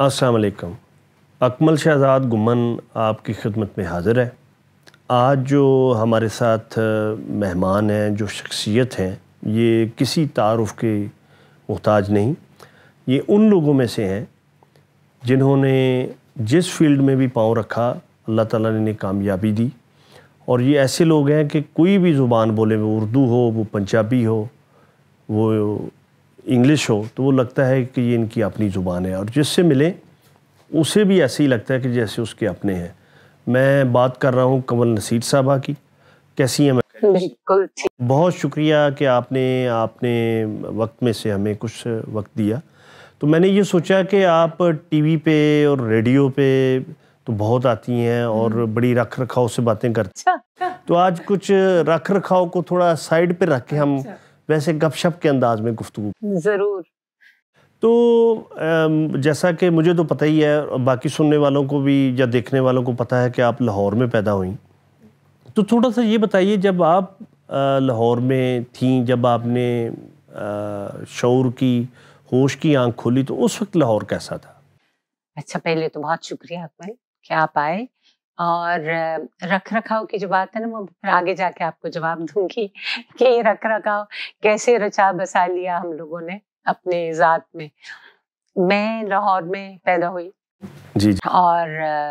السلام علیکم. اکمل شہزاد گمن آپ کی خدمت میں حاضر ہے. آج جو ہمارے ساتھ مہمان ہیں، جو شخصیت ہیں، یہ کسی تعارف کے محتاج نہیں. یہ ان لوگوں میں سے ہیں جنہوں نے جس فیلڈ میں بھی پاؤں رکھا اللہ تعالیٰ نے انہیں کامیابی دی. اور یہ ایسے لوگ ہیں کہ کوئی بھی زبان بولے، وہ اردو ہو، وہ پنجابی ہو، وہ انگلش ہو، تو وہ لگتا ہے کہ یہ ان کی اپنی زبان ہے، اور جس سے ملے اسے بھی ایسے ہی لگتا ہے کہ جیسے اس کے اپنے ہیں. میں بات کر رہا ہوں کنول نصیر صاحبہ کی. کیسی ہیں؟ بالکل. بہت شکریہ کہ آپ نے وقت میں سے ہمیں کچھ وقت دیا. تو میں نے یہ سوچا کہ آپ ٹی وی پہ اور ریڈیو پہ تو بہت آتی ہیں اور بڑی رکھ رکھاؤ سے باتیں کرتی ہیں، تو آج کچھ رکھ رکھاؤ کو تھوڑا سائڈ پہ رکھ کے ہم ویسے گپ شپ کے انداز میں گفتگو. ضرور. تو جیسا کہ مجھے تو پتہ ہی ہے، باقی سننے والوں کو بھی یا دیکھنے والوں کو پتہ ہے کہ آپ لاہور میں پیدا ہوئیں. تو تھوڑا سا یہ بتائیے، جب آپ لاہور میں تھیں، جب آپ نے شعور کی، ہوش کی آنکھ کھولی، تو اس وقت لاہور کیسا تھا؟ اچھا، پہلے تو بہت شکریہ اکمل کہ آپ آئے. اور رکھ رکھاؤ کی جو بات ہے نا، وہ پھر آگے جا کے آپ کو جواب دوں گی کہ یہ رکھ رکھاؤ کیسے رچا بسا لیا ہم لوگوں نے اپنے ذات میں. میں لاہور میں پیدا ہوئی جی. اور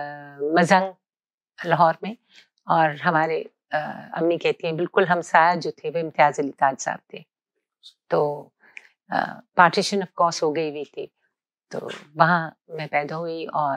مزنگ لاہور میں. اور ہمارے امی کہتی ہیں بالکل ہمسایہ جو تھے وہ امتیاز علی تاج صاحب تھے. تو پارٹیشن آف کورس ہو گئی ہوئی تھی، تو وہاں میں پیدا ہوئی. اور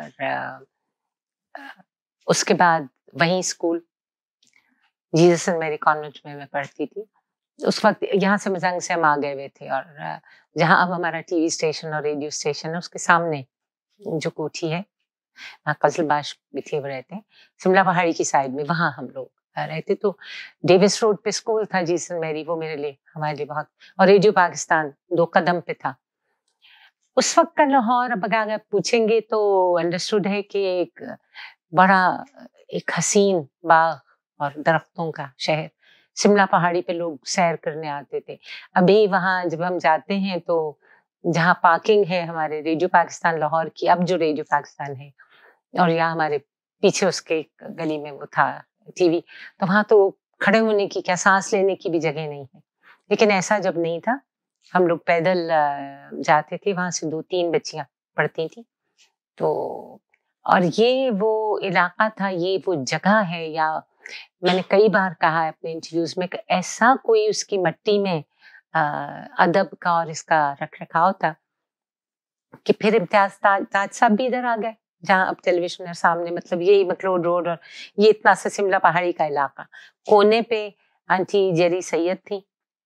اس کے بعد وہیں school Jesus and Mary convent میں پڑھتی تھی. اس وقت یہاں سے مزنگ سے ہم آ گئے ہوئے تھے، اور جہاں اب ہمارا ٹی وی اسٹیشن اور ریڈیو اسٹیشن ہے، اس کے سامنے جو کوٹھی ہے وہاں قزل باش بھی تھے، وہ رہتے ہیں شملہ پہاڑی کی سائڈ میں، وہاں ہم لوگ رہتے. تو ڈیوس روڈ پہ اسکول تھا جیزس اینڈ میری، وہ میرے لیے ہمارے لیے بہت. اور ریڈیو پاکستان 2 قدم پہ تھا اس وقت کا لاہور. اب اگر پوچھیں گے تو انڈرسٹوڈ ہے کہ ایک بڑا ایک حسین باغ اور درختوں کا شہر. شملہ پہاڑی پہ لوگ سیر کرنے آتے تھے. ابھی وہاں جب ہم جاتے ہیں تو جہاں پارکنگ ہے ہمارے ریڈیو پاکستان لاہور کی، اب جو ریڈیو پاکستان ہے، اور یہاں ہمارے پیچھے اس کے گلی میں وہ تھا ٹی وی، تو وہاں تو کھڑے ہونے کی کیا، سانس لینے کی بھی جگہ نہیں ہے. لیکن ایسا جب نہیں تھا، ہم لوگ پیدل جاتے تھے. وہاں سے 2-3 بچیاں پڑھتی تھیں. تو اور یہ وہ علاقہ تھا، یہ وہ جگہ ہے، یا میں نے کئی بار کہا ہے اپنے انٹرویوز میں کہ ایسا کوئی اس کی مٹی میں ادب کا اور اس کا رکھ رکھاؤ تھا کہ پھر امتیاز تاج صاحب بھی ادھر آ گئے، جہاں اب ٹیلی ویژن ہے سامنے. مطلب یہی مکلوڈ روڈ اور یہ اتنا سا شملہ پہاڑی کا علاقہ. کونے پہ آنٹی جیری سید تھی،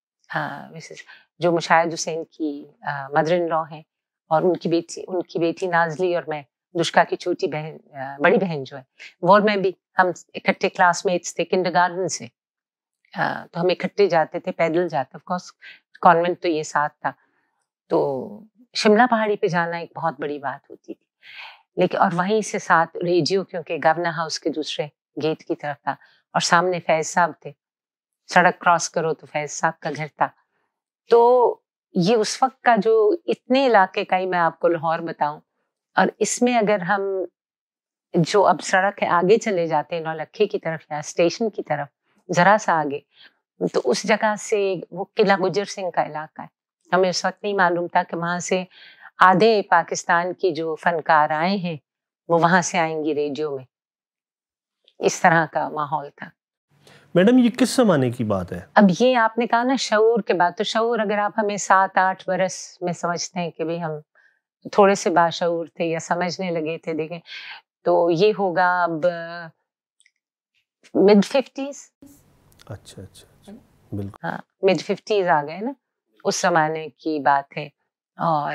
جو مشاہد حسین کی مدر ان لا ہیں، اور ان کی بیٹی نازلی، اور میں دشکا کی چھوٹی بہن، بڑی بہن جو ہے وہ، اور میں بھی، ہم اکٹھے کلاس میٹس تھے کنڈر گارڈن سے. تو ہم اکٹھے جاتے تھے، پیدل جاتے. آف کورس کانوینٹ تو یہ ساتھ تھا. تو شملہ پہاڑی پہ جانا ایک بہت بڑی بات ہوتی تھی. لیکن اور وہیں سے ساتھ ریڈیو، کیونکہ گورنر ہاؤس کے دوسرے گیٹ کی طرف تھا، اور سامنے فیض صاحب تھے. سڑک کراس کرو تو فیض صاحب کا گھر تھا. تو یہ اس وقت کا جو اتنے علاقے کا ہی میں آپ کو لاہور بتاؤں. اور اس میں اگر ہم جو اب سڑک ہے آگے چلے جاتے ہیں نولکھے کی طرف یا اسٹیشن کی طرف ذرا سا آگے، تو اس جگہ سے وہ قلعہ گجر سنگھ کا علاقہ ہے. ہمیں اس وقت نہیں معلوم تھا کہ وہاں سے آدھے پاکستان کی جو فنکار آئے ہیں وہ وہاں سے آئیں گی ریڈیو میں. اس طرح کا ماحول تھا. میڈم یہ کس زمانے کی بات ہے؟ اب یہ آپ نے کہا نا شعور کے بعد، تو شعور اگر آپ ہمیں 7-8 برس میں سمجھتے ہیں کہ بھی ہم تھوڑے سے باشعور تھے یا سمجھنے لگے تھے، دیکھیں تو یہ ہوگا اب mid-50s. اچھا بالکل. ہاں mid-50s آ گئے نا، اس زمانے کی بات ہے. اور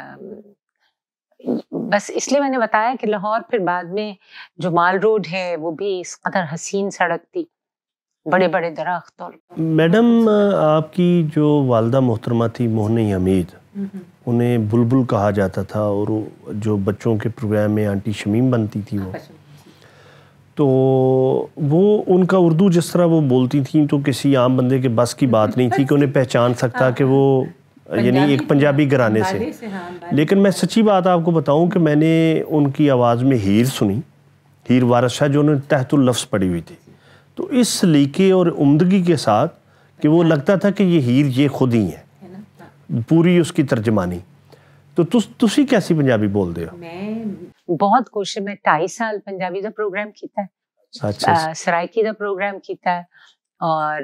بس اس لیے میں نے بتایا کہ لاہور پھر بعد میں جو مال روڈ ہے وہ بھی اس قدر حسین سڑک تھی، بڑے بڑے درخت. اور میڈم آپ کی جو والدہ محترمہ تھی موہنی حمید، انہیں بلبل کہا جاتا تھا، اور جو بچوں کے پروگرام میں آنٹی شمیم بنتی تھی وہ، تو وہ ان کا اردو جس طرح وہ بولتی تھیں تو کسی عام بندے کے بس کی بات نہیں تھی کہ انہیں پہچان سکتا کہ وہ یعنی ایک پنجابی گھرانے سے. لیکن میں سچی بات آپ کو بتاؤں کہ میں نے ان کی آواز میں ہیر سنی, ہیر وارث شاہ, جو انہوں نے تحت اللفظ پڑھی ہوئی تھی, تو اس سلیقے اور عمدگی کے ساتھ کہ وہ لگتا تھا کہ یہ ہیر یہ خود ہی ہے, پوری اس کی ترجمانی. تو تسی کیسی پنجابی بول دے ہو؟ میں بہت کوشش, میں 2.5 سال پنجابی دا پروگرام کیتا ہے, سرائکی دا پروگرام کیتا ہے, اور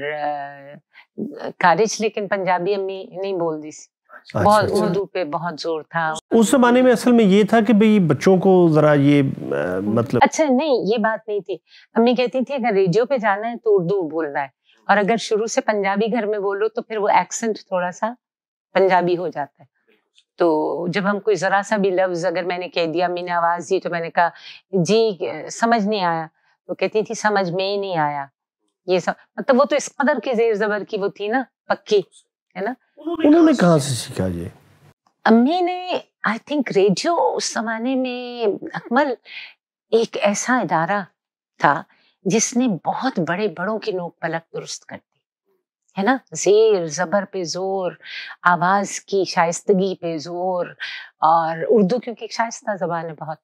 کالج لیکن پنجابی امی نہیں بول دی سی, بہت اردو پہ بہت زور تھا. اس زمانے میں اصل میں یہ تھا کہ بھئی بچوں کو ذرا یہ مطلب اچھا نہیں, یہ بات نہیں تھی. امی کہتی تھی اگر ریڈیو پہ جانا ہے تو اردو بولنا ہے, اور اگر شروع سے پنجابی گھر میں بولو تو پھر وہ ایکسنٹ تھوڑا سا پنجابی ہو جاتا ہے. تو جب ہم کوئی ذرا سا بھی لفظ اگر میں نے کہہ دیا, امی نے آواز دی تو میں نے کہا جی سمجھ نہیں آیا, تو کہتی تھی سمجھ میں ہی نہیں آیا. یہ سب مطلب وہ تو اس قدر کی زیر زبر کی وہ تھی نا, پکی ہے نا. انہوں نے کہاں سے سیکھا یہ؟ امی نے آئی تھنک ریڈیو اس زمانے میں اکمل ایک ایسا ادارہ تھا جس نے بہت بڑے بڑوں کی نوک پلک درست کر دی ہے نا. زیر زبر پہ زور, آواز کی شائستگی پہ زور, اور اردو کیونکہ ایک شائستہ زبان ہے بہت,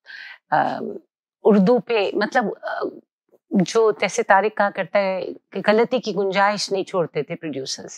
اردو پہ مطلب جو جیسے طارق کہا کرتا ہے کہ غلطی کی گنجائش نہیں چھوڑتے تھے پروڈیوسرز,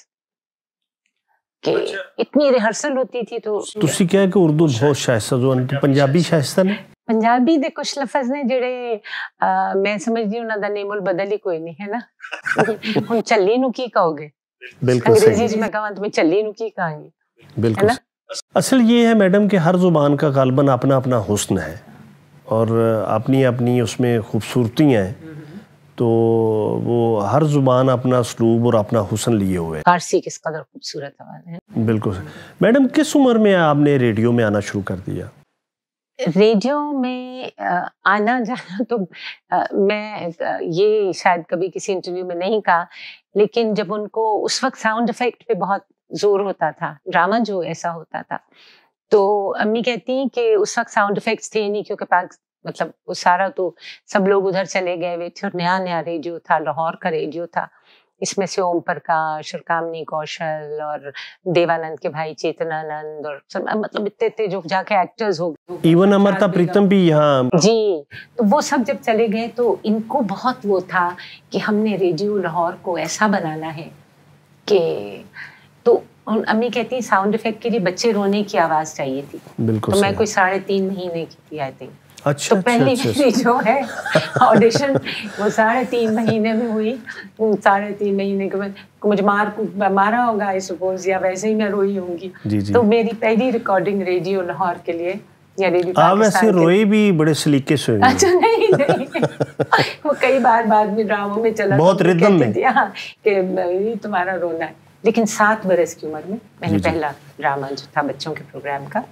کہ اتنی ریہرسل ہوتی تھی. تو تسی کہہ کہ اردو بہت شائستہ زبان, پنجابی شائستہ نہیں؟ پنجابی دے کچھ لفظ نے جڑے میں سمجھدی انہاں دا نیم البدل ہی کوئی نہیں ہے نا. ہن چلی نو کی کہو گے, بالکل صحیح. انگریزی میں کہاں تو میں چلی نو کی کہاں گی, بالکل. اصل یہ ہے میڈم کہ ہر زبان کا غالباً اپنا اپنا حسن ہے اور اپنی اپنی اس میں خوبصورتیاں ہیں, تو وہ ہر زبان اپنا اسلوب اور اپنا حسن لیے ہوئے. فارسی کس قدر خوبصورت آواز ہے. بالکل. میڈم کس عمر میں آپ نے ریڈیو میں آنا شروع کر دیا؟ ریڈیو میں آنا جانا تو میں یہ شاید کبھی کسی انٹرویو میں نہیں کہا, لیکن جب ان کو اس وقت ساؤنڈ افیکٹ پہ بہت زور ہوتا تھا, ڈرامہ جو ایسا ہوتا تھا, تو امی کہتی ہیں کہ اس وقت ساؤنڈ افیکٹس تھے نہیں, کیونکہ مطلب وہ سارا تو سب لوگ ادھر چلے گئے ہوئے تھے, اور نیا نیا ریڈیو تھا, لاہور کا ریڈیو تھا. اس میں سے اوم پرکاش اور کامنی کوشل اور دیوانند کے بھائی چیتنانند اور مطلب اتنے تھے جو جا کے ایکٹرز ہو گئے, ایون امرتا پریتم بھی یہاں. جی, تو وہ سب جب چلے گئے تو ان کو بہت وہ تھا کہ ہم نے ریڈیو لاہور کو ایسا بنانا ہے کہ, تو امی کہتی ہیں ساؤنڈ افیکٹ کے لیے بچے رونے کی آواز چاہیے تھی. تو میں کوئی 3.5 مہینے کی تھی آئی تھنک. تو پہلی میری جو ہے آڈیشن وہ 3.5 مہینے میں ہوئی. 3.5 مہینے کے بعد مجھے مارا ہوگا آئی سپوز, یا ویسے ہی میں روئی ہوں گی. تو میری پہلی ریکارڈنگ ریڈیو لاہور کے لیے, یا ریڈیو آپ ویسے روئی بھی بڑے سلیقے سے ہوئی. اچھا نہیں, وہ کئی بار بعد میں ڈراموں میں چلا بہت ردم میں کہ تمہارا رونا ہے. لیکن 7 برس کی عمر میں نے پہلا ڈرامہ جو تھا بچوں کے پروگرام کا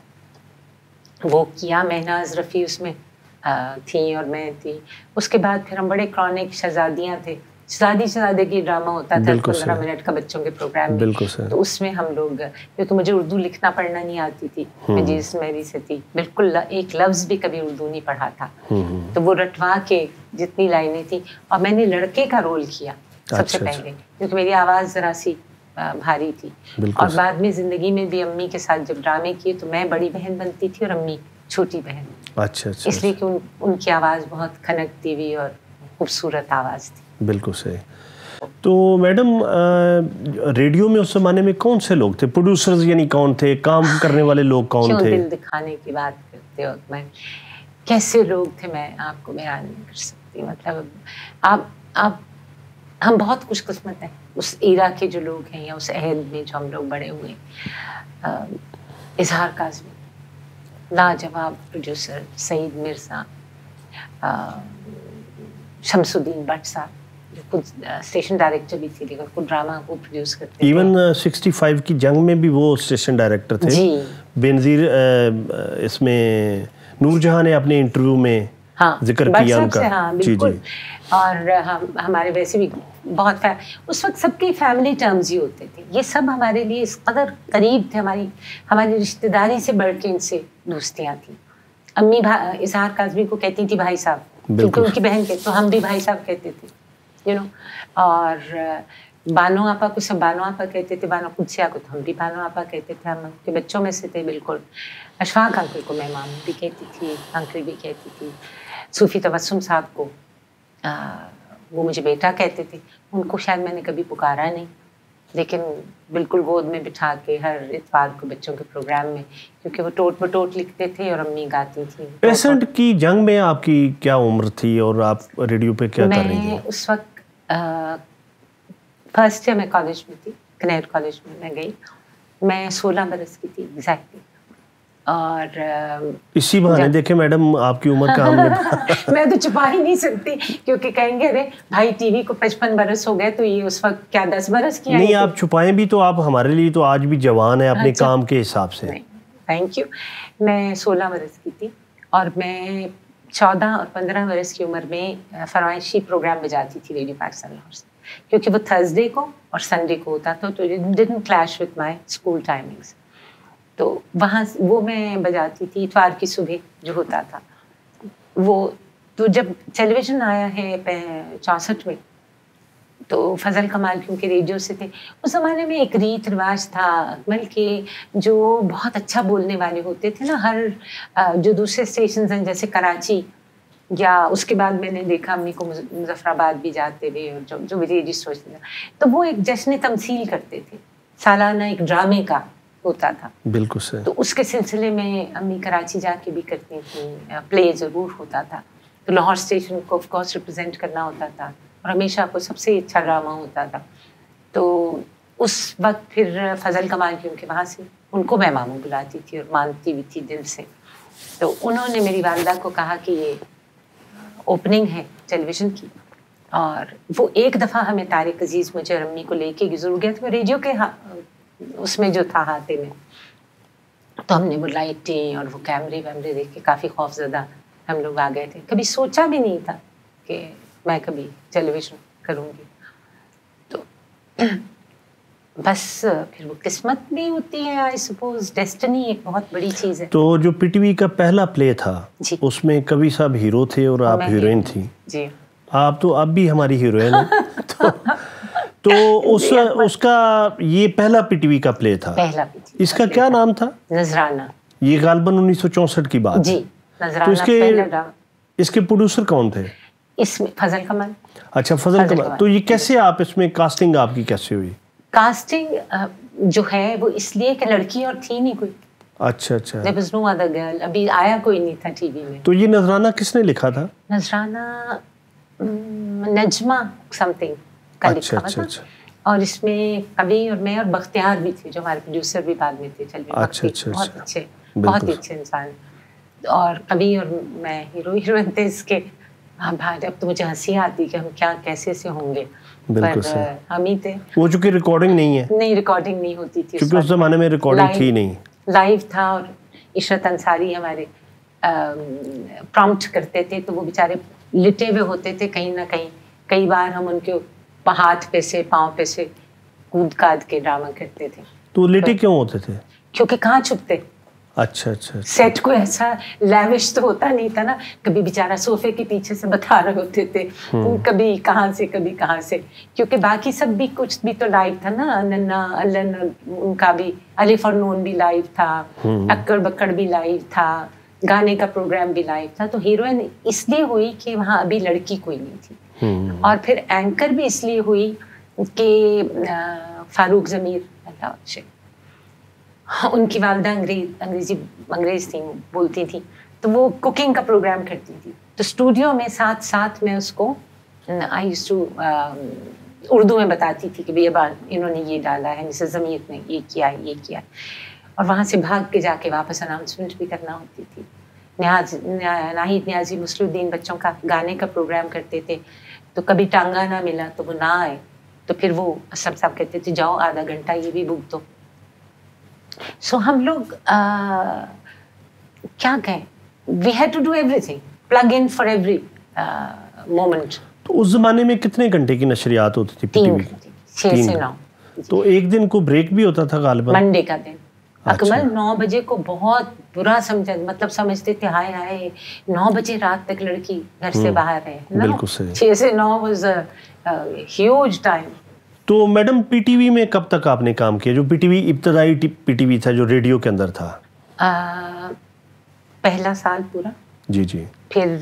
وہ کیا. مہناز رفیع اس میں تھیں اور میں تھی. اس کے بعد پھر ہم بڑے کرونک شہزادیاں تھے, شہزادے کی ڈرامہ ہوتا تھا 15 منٹ کا بچوں کے پروگرام میں. تو اس میں ہم لوگ, کیونکہ مجھے اردو لکھنا پڑھنا نہیں آتی تھی, میں جیسس میری سے تھی, بالکل ایک لفظ بھی کبھی اردو نہیں پڑھا تھا, تو وہ رٹوا کے جتنی لائنیں تھیں, اور میں نے لڑکے کا رول کیا سب سے پہلے, کیونکہ میری آواز ذرا سی بھاری تھی. اور بعد میں زندگی میں بھی امی کے ساتھ جب ڈرامے کیے تو میں بڑی بہن بنتی تھی اور امی چھوٹی بہن. اچھا. اس لیے کہ ان کی آواز بہت کھنکتی ہوئی اور خوبصورت آواز تھی. بالکل صحیح. تو میڈم ریڈیو میں اس زمانے میں کون سے لوگ تھے پروڈیوسرز, یعنی کون تھے کام کرنے والے لوگ, کون تھے؟ دل دکھانے کی بات کرتے ہو میں کیسے لوگ تھے میں آپ کو بیان نہیں کر سکتی. مطلب آپ ہم بہت خوش قسمت ہیں اس ایرا کے جو لوگ ہیں, یا اس عہد میں جو ہم لوگ بڑے ہوئے. اظہار کاظمی لاجواب producer, Saeed Mirza, Shams Uddin but صاحب جو خود اسٹیشن ڈائریکٹر بھی تھے لیکن خود ڈرامہ کو پروڈیوس کرتے تھے. ایون 65 کی جنگ میں بھی وہ اسٹیشن ڈائریکٹر تھے. جی. بینظیر اس میں نور جہاں نے اپنے انٹرویو میں ذکر کیا ان کا. ہاں بالکل. اور ہمارے ویسے بھی بہت اس وقت سب کی فیملی ٹرمز ہی ہوتے تھے. یہ سب ہمارے لیے اس قدر قریب تھے, ہماری رشتہ داری سے بڑھ کے ان سے دوستیاں تھیں. امی اظہار کاظمی کو کہتی تھی بھائی صاحب, کیونکہ ان کی بہن کے, تو ہم بھی بھائی صاحب کہتے تھے, اور बानो आपा को सब बानो आपा कहते थे, बानो कुत्सिया को तो हम भी बानो आपा कहते थे, हम उनके बच्चों में से थे बिल्कुल। अशफाक अंकल को मैं मामू भी कहती थी, अंकल भी कहती थी। सूफी तबस्सुम साहब को वो मुझे बेटा कहते थे। उनको शायद मैंने कभी पुकारा नहीं, लेकिन बिल्कुल गोद में बिठा के हर इतवार को बच्चों के प्रोग्राम में, क्योंकि वो टोट बटोट लिखते थे और अम्मी गाती थी। 65 की जंग में आपकी क्या उम्र थी और आप रेडियो पे क्या कर रही थी? मैं उस वक्त फर्स्ट ईयर में कॉलेज में थी, कनेर कॉलेज में मैं गई। मैं 16 बरस की थी एग्जैक्टली। और इसी बहाने देखे मैडम आपकी उम्र का हमने मैं तो छुपा ही नहीं सकती, क्योंकि कहेंगे अरे भाई टीवी को 55 बरस हो गए, तो ये उस वक्त क्या 10 बरस की? नहीं, आप छुपाएं भी तो आप हमारे लिए तो आज भी जवान है अपने अच्छा। काम के हिसाब से। Thank you. मैं 16 बरस की थी और मैं 14 और 15 बरस की उम्र में फरमाइशी प्रोग्राम बजाती थी रेडियो पाकिस्तान लाहौर से, क्योंकि वो थर्सडे को और संडे को होता था, तो didn't clash with my school timings. तो वहाँ वो मैं बजाती थी इतवार की सुबह जो होता था वो। तो जब टेलीविज़न आया है 64 में, तो फजल कमाल क्योंकि रेडियो से थे, उस ज़माने में एक रीत रिवाज था अकमल के, जो बहुत अच्छा बोलने वाले होते थे ना, हर जो दूसरे स्टेशन हैं जैसे कराची, या उसके बाद मैंने देखा अम्मी को मुजफ्फराबाद भी जाते हुए, और जो भी रेडियो स्टेशन, तो वो एक जश्न तमसील करते थे, सालाना एक ड्रामे का होता था। बिल्कुल सही। तो उसके सिलसिले में अम्मी कराची जाके भी करती थी, प्ले ज़रूर होता था, तो लाहौर स्टेशन को ऑफ कोर्स रिप्रेजेंट करना होता था, और हमेशा को सबसे अच्छा ड्रामा होता था। तो उस वक्त फिर फजल कमाल क्योंकि वहाँ से उनको मैं मामू बुलाती थी और मानती भी थी दिल से। तो उन्होंने मेरी वालिदा को कहा कि ये ओपनिंग है टेलीविज़न की, और वो एक दफ़ा हमें तारिक अजीज़ मुझे और अम्मी को लेके ज़रूर गया था रेडियो के उसमें जो था हाथे में। तो हमने वो लाइटें और वो कैमरे वैमरे देख के काफ़ी खौफज़दा हम लोग आ गए थे। कभी सोचा भी नहीं था कि मैं कभी टेलीविज़न करूँगी। तो बस फिर वो किस्मत भी होती है, आई सपोज डेस्टिनी एक बहुत बड़ी चीज़ है। तो जो पीटीवी का पहला प्ले था उसमें कवि साहब हीरो थे और आप हीरोइन थी। जी, आप तो अब भी हमारी हीरोइन हैं। तो उसका ये पहला पीटीवी का प्ले था। पहला पीटीवी इसका क्या नाम था? नजराना। ये गालबन 1964 की बात जी, नजराना। तो इसके प्रोड्यूसर कौन थे? इसमें फजल कमाल। अच्छा, फजल कमाल। तो ये कैसे आप इसमें कास्टिंग आपकी कैसे हुई? कास्टिंग जो है वो इसलिए कि लड़की और थी नहीं कोई। अच्छा अच्छा। There was no other girl, अभी आया कोई नहीं था टीवी में। तो ये नजराना किसने लिखा था? नजराना नजमा समथिंग का लिखा था। और इसमें कवि और मैं और बख्तियार भी थे, जो हमारे प्रोड्यूसर भी बाद में थे। अच्छा अच्छा, बहुत अच्छे, बहुत ही अच्छे इंसान। और कवि और मैं हीरोइन थे इसके। हाँ भाई, अब तो मुझे हंसी आती कि हम क्या कैसे से होंगे, पर हम ही थे। वो चूंकि रिकॉर्डिंग नहीं है। नहीं, रिकॉर्डिंग नहीं होती थी क्योंकि उस जमाने में रिकॉर्डिंग थी नहीं, लाइव था। और इशरत अंसारी हमारे प्रॉम्प्ट करते थे, तो वो बेचारे लिटे हुए होते थे कहीं ना कहीं। कई बार हम उनके हाथ पे से पाँव पे से कूद काद के ड्रामा करते थे। तो लिटे क्यों होते थे? क्योंकि कहाँ छुपते। अच्छा अच्छा। सेट को ऐसा लैविश तो होता नहीं था ना, कभी बेचारा सोफे के पीछे से बता रहे होते थे, कभी कहाँ से कभी कहाँ से, क्योंकि बाकी सब भी कुछ भी तो लाइव था ना। नन्ना अल्लन उनका भी, अलिफ और नून भी लाइव था, अक्कड़ बक्कड़ भी लाइव था, गाने का प्रोग्राम भी लाइव था। तो हीरोइन इसलिए हुई कि वहाँ अभी लड़की कोई नहीं थी। और फिर एंकर भी इसलिए हुई कि फारूक ज़मीर उनकी वालिदा अंग्रेज़ थी, बोलती थी, तो वो कुकिंग का प्रोग्राम करती थी। तो स्टूडियो में साथ साथ में उसको आई यूज्ड टू उर्दू में बताती थी कि भैया इन्होंने ये डाला है, मिसेस ज़मीर ने ये किया है, ये किया है। और वहाँ से भाग के जाके वापस अनाउंसमेंट भी करना होती थी। नाहिद न्याजी मुस्लिउद्दीन बच्चों का गाने का प्रोग्राम करते थे, तो कभी टांगा ना मिला तो वो ना आए, तो फिर वो सब कहते थे जाओ आधा घंटा ये भी बुक दो। सो हम लोग क्या कहें, we had to do everything, plug in for every moment. तो उस जमाने में कितने घंटे की नशरियात होती थी पीटीवी? 6 से 9। तो एक दिन को ब्रेक भी होता था गालिबा? मंडे का दिन अकमल 9 बजे को बहुत बुरा समझा, मतलब समझते थे हाय हाय 9 बजे रात तक लड़की घर से बाहर है। बिल्कुल सही। 6 से 9 वाज अ ह्यूज टाइम। تو میڈم پی ٹی وی میں کب تک آپ نے کام کیا؟ جو پی ٹی وی ابتدائی پی ٹی وی تھا جو ریڈیو کے اندر تھا. پہلا سال پورا. جی جی. پھر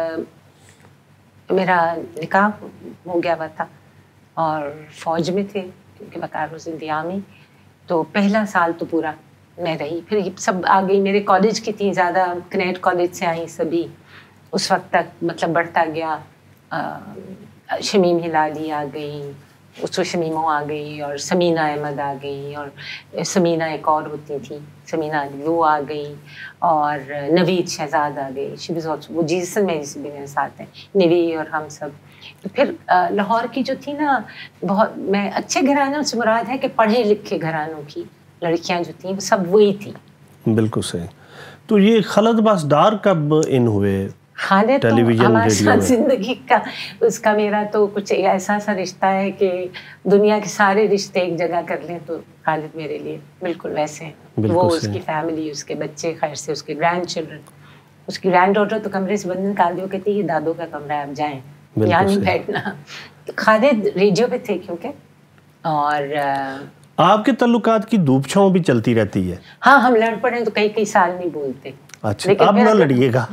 میرا نکاح ہو گیا ہوا تھا اور فوج میں تھے کیونکہ بقار زندگی آمی. تو پہلا سال تو پورا میں رہی. پھر سب آ گئی میرے کالج کی تھی زیادہ، کنیٹ کالج سے آئیں سبھی. اس وقت تک مطلب بڑھتا گیا. شمیم ہلالی آ گئی، اس کو شمیموں آ گئی، اور سمینہ احمد آ گئی، اور سمینہ ایک اور ہوتی تھی سمینہ علی وہ آ گئی، اور نوید شہزاد آ گئی. شی واز آلسو، وہ جیسن میری سے بھی میرے ساتھ ہیں، نوی اور ہم سب. تو پھر لاہور کی جو تھی نا بہت، میں اچھے گھرانوں سے مراد ہے کہ پڑھے لکھے گھرانوں کی لڑکیاں جو تھیں وہ سب وہی تھیں. بالکل صحیح. تو یہ خالد عباس ڈار کب ان ہوئے؟ خالد تو ہمارے ساتھ زندگی کا، اس کا میرا تو کچھ ایسا سا رشتہ ہے کہ دنیا کے سارے رشتے ایک جگہ کر لیں تو خالد میرے لیے بالکل ویسے ہیں. وہ اس کی فیملی، اس کے بچے، خیر سے اس کے گرینڈ چلڈرن. اس کی گرینڈ ڈاٹر تو کمرے سے بند نکال دیو، کہتی ہے یہ دادو کا کمرہ ہے آپ جائیں، یہاں نہیں بیٹھنا. خالد ریڈیو پہ تھے کیونکہ. اور آپ کے تعلقات کی دھوپ چھاؤں بھی چلتی رہتی ہے. ہاں ہم لڑ پڑے تو کئی سال نہیں بولتے. اچھا اب نہ لڑیے گا.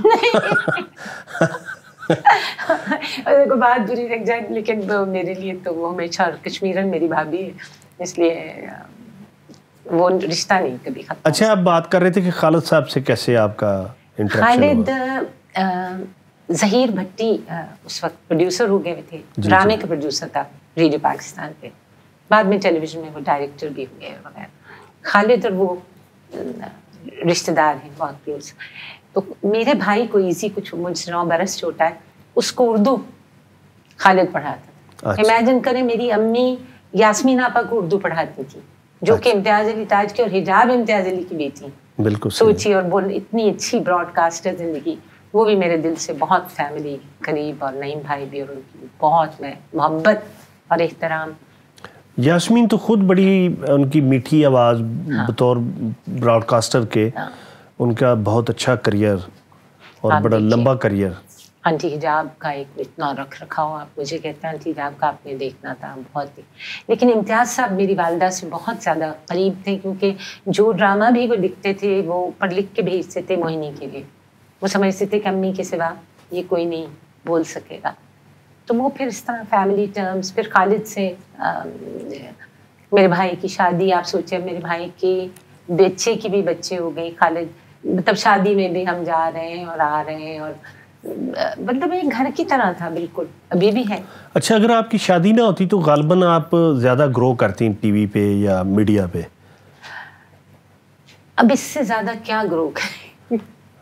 کو بات بری لگ جائے، لیکن میرے لیے تو وہ ہمیشہ کشمیرن میری بھابھی ہے، اس لیے وہ رشتہ نہیں کبھی ختم. اچھا آپ بات کر رہے تھے کہ خالد صاحب سے کیسے آپ کا انٹریکشن ہوا؟ خالد ظہیر بھٹی اس وقت پروڈیوسر ہو گئے تھے، ڈرامے کا پروڈیوسر تھا ریڈیو پاکستان پہ. بعد میں ٹیلی ویژن میں وہ ڈائریکٹر بھی ہوئے وغیرہ. خالد اور وہ رشتہ دار ہیں بہت کلوز. تو میرے بھائی کو ایزی، کچھ مجھ سے 9 برس چھوٹا ہے، اس کو اردو خالد پڑھاتا تھا. امیجن کریں میری امی یاسمین آپا کو اردو پڑھاتی تھی، جو کہ امتیاز علی تاج کی اور حجاب امتیاز علی کی بیٹی. بالکل سوچی اور بول، اتنی اچھی براڈ کاسٹر زندگی. وہ بھی میرے دل سے بہت فیملی قریب، اور نعیم بھائی بھی، اور ان کی بہت میں محبت اور احترام. یاسمین تو خود بڑی ان کی میٹھی آواز بطور براڈ کاسٹر کے، ان کا بہت اچھا کریئر اور بڑا لمبا کریئر. آنٹی حجاب کا ایک اتنا رکھ رکھاؤ، آپ مجھے کہتے ہیں آنٹی حجاب کا آپ نے دیکھنا تھا بہت ہی. لیکن امتیاز صاحب میری والدہ سے بہت زیادہ قریب تھے، کیونکہ جو ڈرامہ بھی وہ لکھتے تھے وہ پڑھ لکھ کے بھیجتے تھے موہنی کے لیے. وہ سمجھتے تھے کہ امی کے سوا یہ کوئی نہیں بول سکے گا. تو وہ پھر اس طرح فیملی ٹرمز. پھر خالد سے میرے بھائی کی شادی، آپ سوچیں میرے بھائی کے بچے کی بھی بچے ہو گئی. خالد مطلب شادی میں بھی ہم جا رہے ہیں اور آ رہے ہیں، اور مطلب ایک گھر کی طرح تھا بالکل، ابھی بھی ہے. اچھا اگر آپ کی شادی نہ ہوتی تو غالباً آپ زیادہ گرو کرتی ہیں ٹی وی پہ یا میڈیا پہ؟ اب اس سے زیادہ کیا گرو کریں.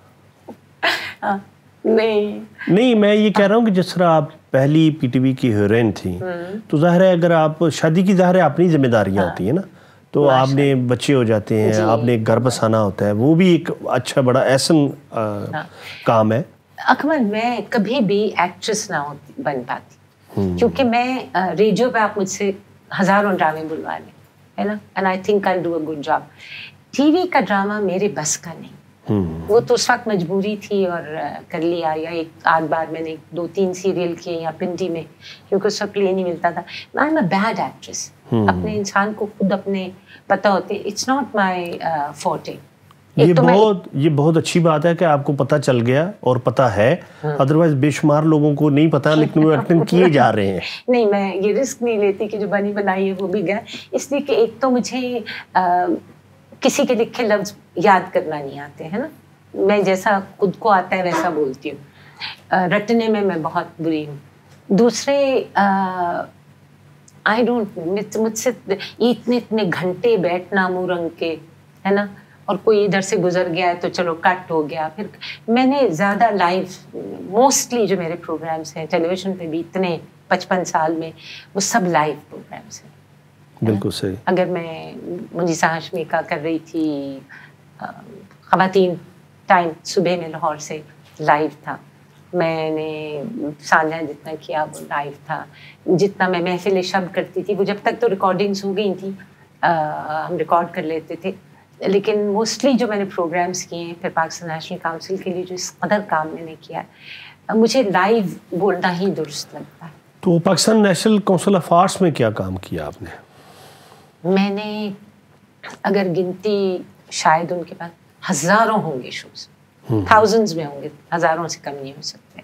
نہیں میں یہ کہہ رہا ہوں کہ جس طرح آپ پہلی پی ٹی وی کی ہیروئن تھیں، تو ظاہر ہے اگر آپ شادی کی، ظاہر ہے اپنی ذمہ داریاں ہوتی ہیں نا، تو آپ نے بچے ہو جاتے ہیں، آپ نے گھر بسانا ہوتا ہے، وہ بھی ایک اچھا بڑا احسن کام ہے. اکمل میں کبھی بھی ایکٹریس نہ بن پاتی، کیونکہ میں ریڈیو پہ آپ مجھ سے ہزاروں ڈرامے بلوا لیں، ہے نا، and I think I do a good job. TV کا ڈرامہ میرے بس کا نہیں. وہ تو اس وقت مجبوری تھی اور کر لیا، یا ایک آدھ بار میں نے 2-3 سیریل کیے یا پنڈی میں، کیونکہ اس وقت پلے نہیں ملتا تھا. I am a bad actress. اپنے انسان کو خود اپنے پتہ ہوتے، اٹس ناٹ مائی فورٹے. یہ بہت اچھی بات ہے کہ آپ کو پتہ چل گیا اور پتہ ہے، ادروائز بے شمار لوگوں کو نہیں پتہ، لیکن وہ ایکٹنگ کیے جا رہے ہیں. نہیں میں یہ رسک نہیں لیتی کہ جو بنی بنائی ہے وہ بھی گیا، اس لیے کہ ایک تو مجھے کسی کے لکھے لفظ یاد کرنا نہیں آتے ہیں نا. میں جیسا خود کو آتا ہے ویسا بولتی ہوں. رٹنے میں بہت بری ہوں. دوسرے آئی ڈونٹ، مجھ سے اتنے گھنٹے بیٹھنا منہ رنگ کے، ہے نا، اور کوئی ادھر سے گزر گیا ہے تو چلو کٹ ہو گیا. پھر میں نے زیادہ لائیو، موسٹلی جو میرے پروگرامس ہیں ٹیلی ویژن پہ بھی اتنے 55 سال میں، وہ سب لائیو پروگرامس ہیں. بالکل صحیح. اگر میں منیسہ ہاشمی کا کر رہی تھی خواتین ٹائم، صبح میں لاہور سے لائیو تھا. میں نے سانجہ جتنا کیا وہ لائیو تھا. جتنا میں محفل شب کرتی تھی، وہ جب تک تو ریکارڈنگس ہو گئی تھیں، ہم ریکارڈ کر لیتے تھے. لیکن موسٹلی جو میں نے پروگرامس کیے ہیں، پھر پاکستان نیشنل کاؤنسل کے لیے جو اس قدر کام میں نے کیا ہے، مجھے لائیو بولنا ہی درست لگتا ہے. تو Pakistan National Council of Arts میں کیا کام کیا آپ نے؟ میں نے اگر گنتی شاید ان کے پاس ہزاروں ہوں گے شوز، تھاؤزنڈز میں ہوں گے، ہزاروں سے کم نہیں ہو سکتے.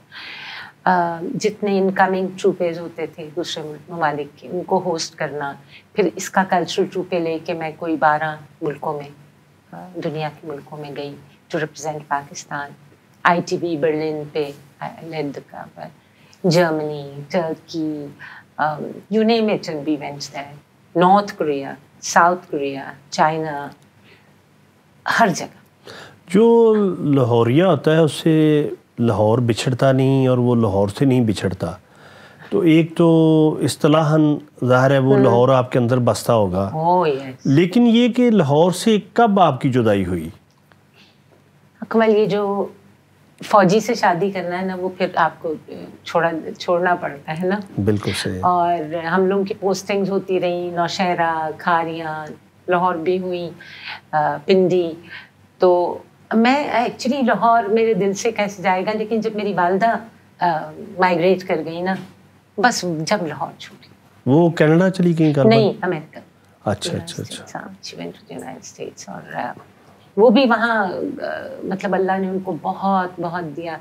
جتنے انکمنگ ٹروپیز ہوتے تھے دوسرے ممالک کے، ان کو ہوسٹ کرنا، پھر اس کا کلچرل ٹروپے لے کے میں کوئی 12 ملکوں میں، دنیا کے ملکوں میں گئی to represent Pakistan. ITB Berlin پہ لیڈ Germany, Turkey, you name it and we went there. North Korea, South Korea, China, ہر جگہ. جو لاہوریہ ہوتا ہے اس سے لاہور بچھڑتا نہیں اور وہ لاہور سے نہیں بچھڑتا. تو ایک تو اصطلاحاً ظاہر ہے وہ لاہور آپ کے اندر بستا ہوگا، لیکن یہ کہ لاہور سے کب آپ کی جدائی ہوئی؟ اکمل، یہ جو فوجی سے شادی کرنا ہے نا، وہ پھر آپ کو چھوڑنا پڑتا ہے نا. بالکل صحیح. اور ہم لوگوں کی پوسٹنگز ہوتی رہی نوشہرہ، کھاریاں، لاہور بھی ہوئی، پنڈی. تو میں ایکچولی لاہور میرے دل سے کیسے جائے گا، لیکن جب میری والدہ مائگریٹ کر گئی نا، بس جب لاہور چھوٹی. وہ کینیڈا چلی گئی؟ نہیں، امریکہ. اچھا اچھا اچھا. she went to the United States. اور وہ بھی وہاں مطلب اللہ نے ان کو بہت بہت دیا.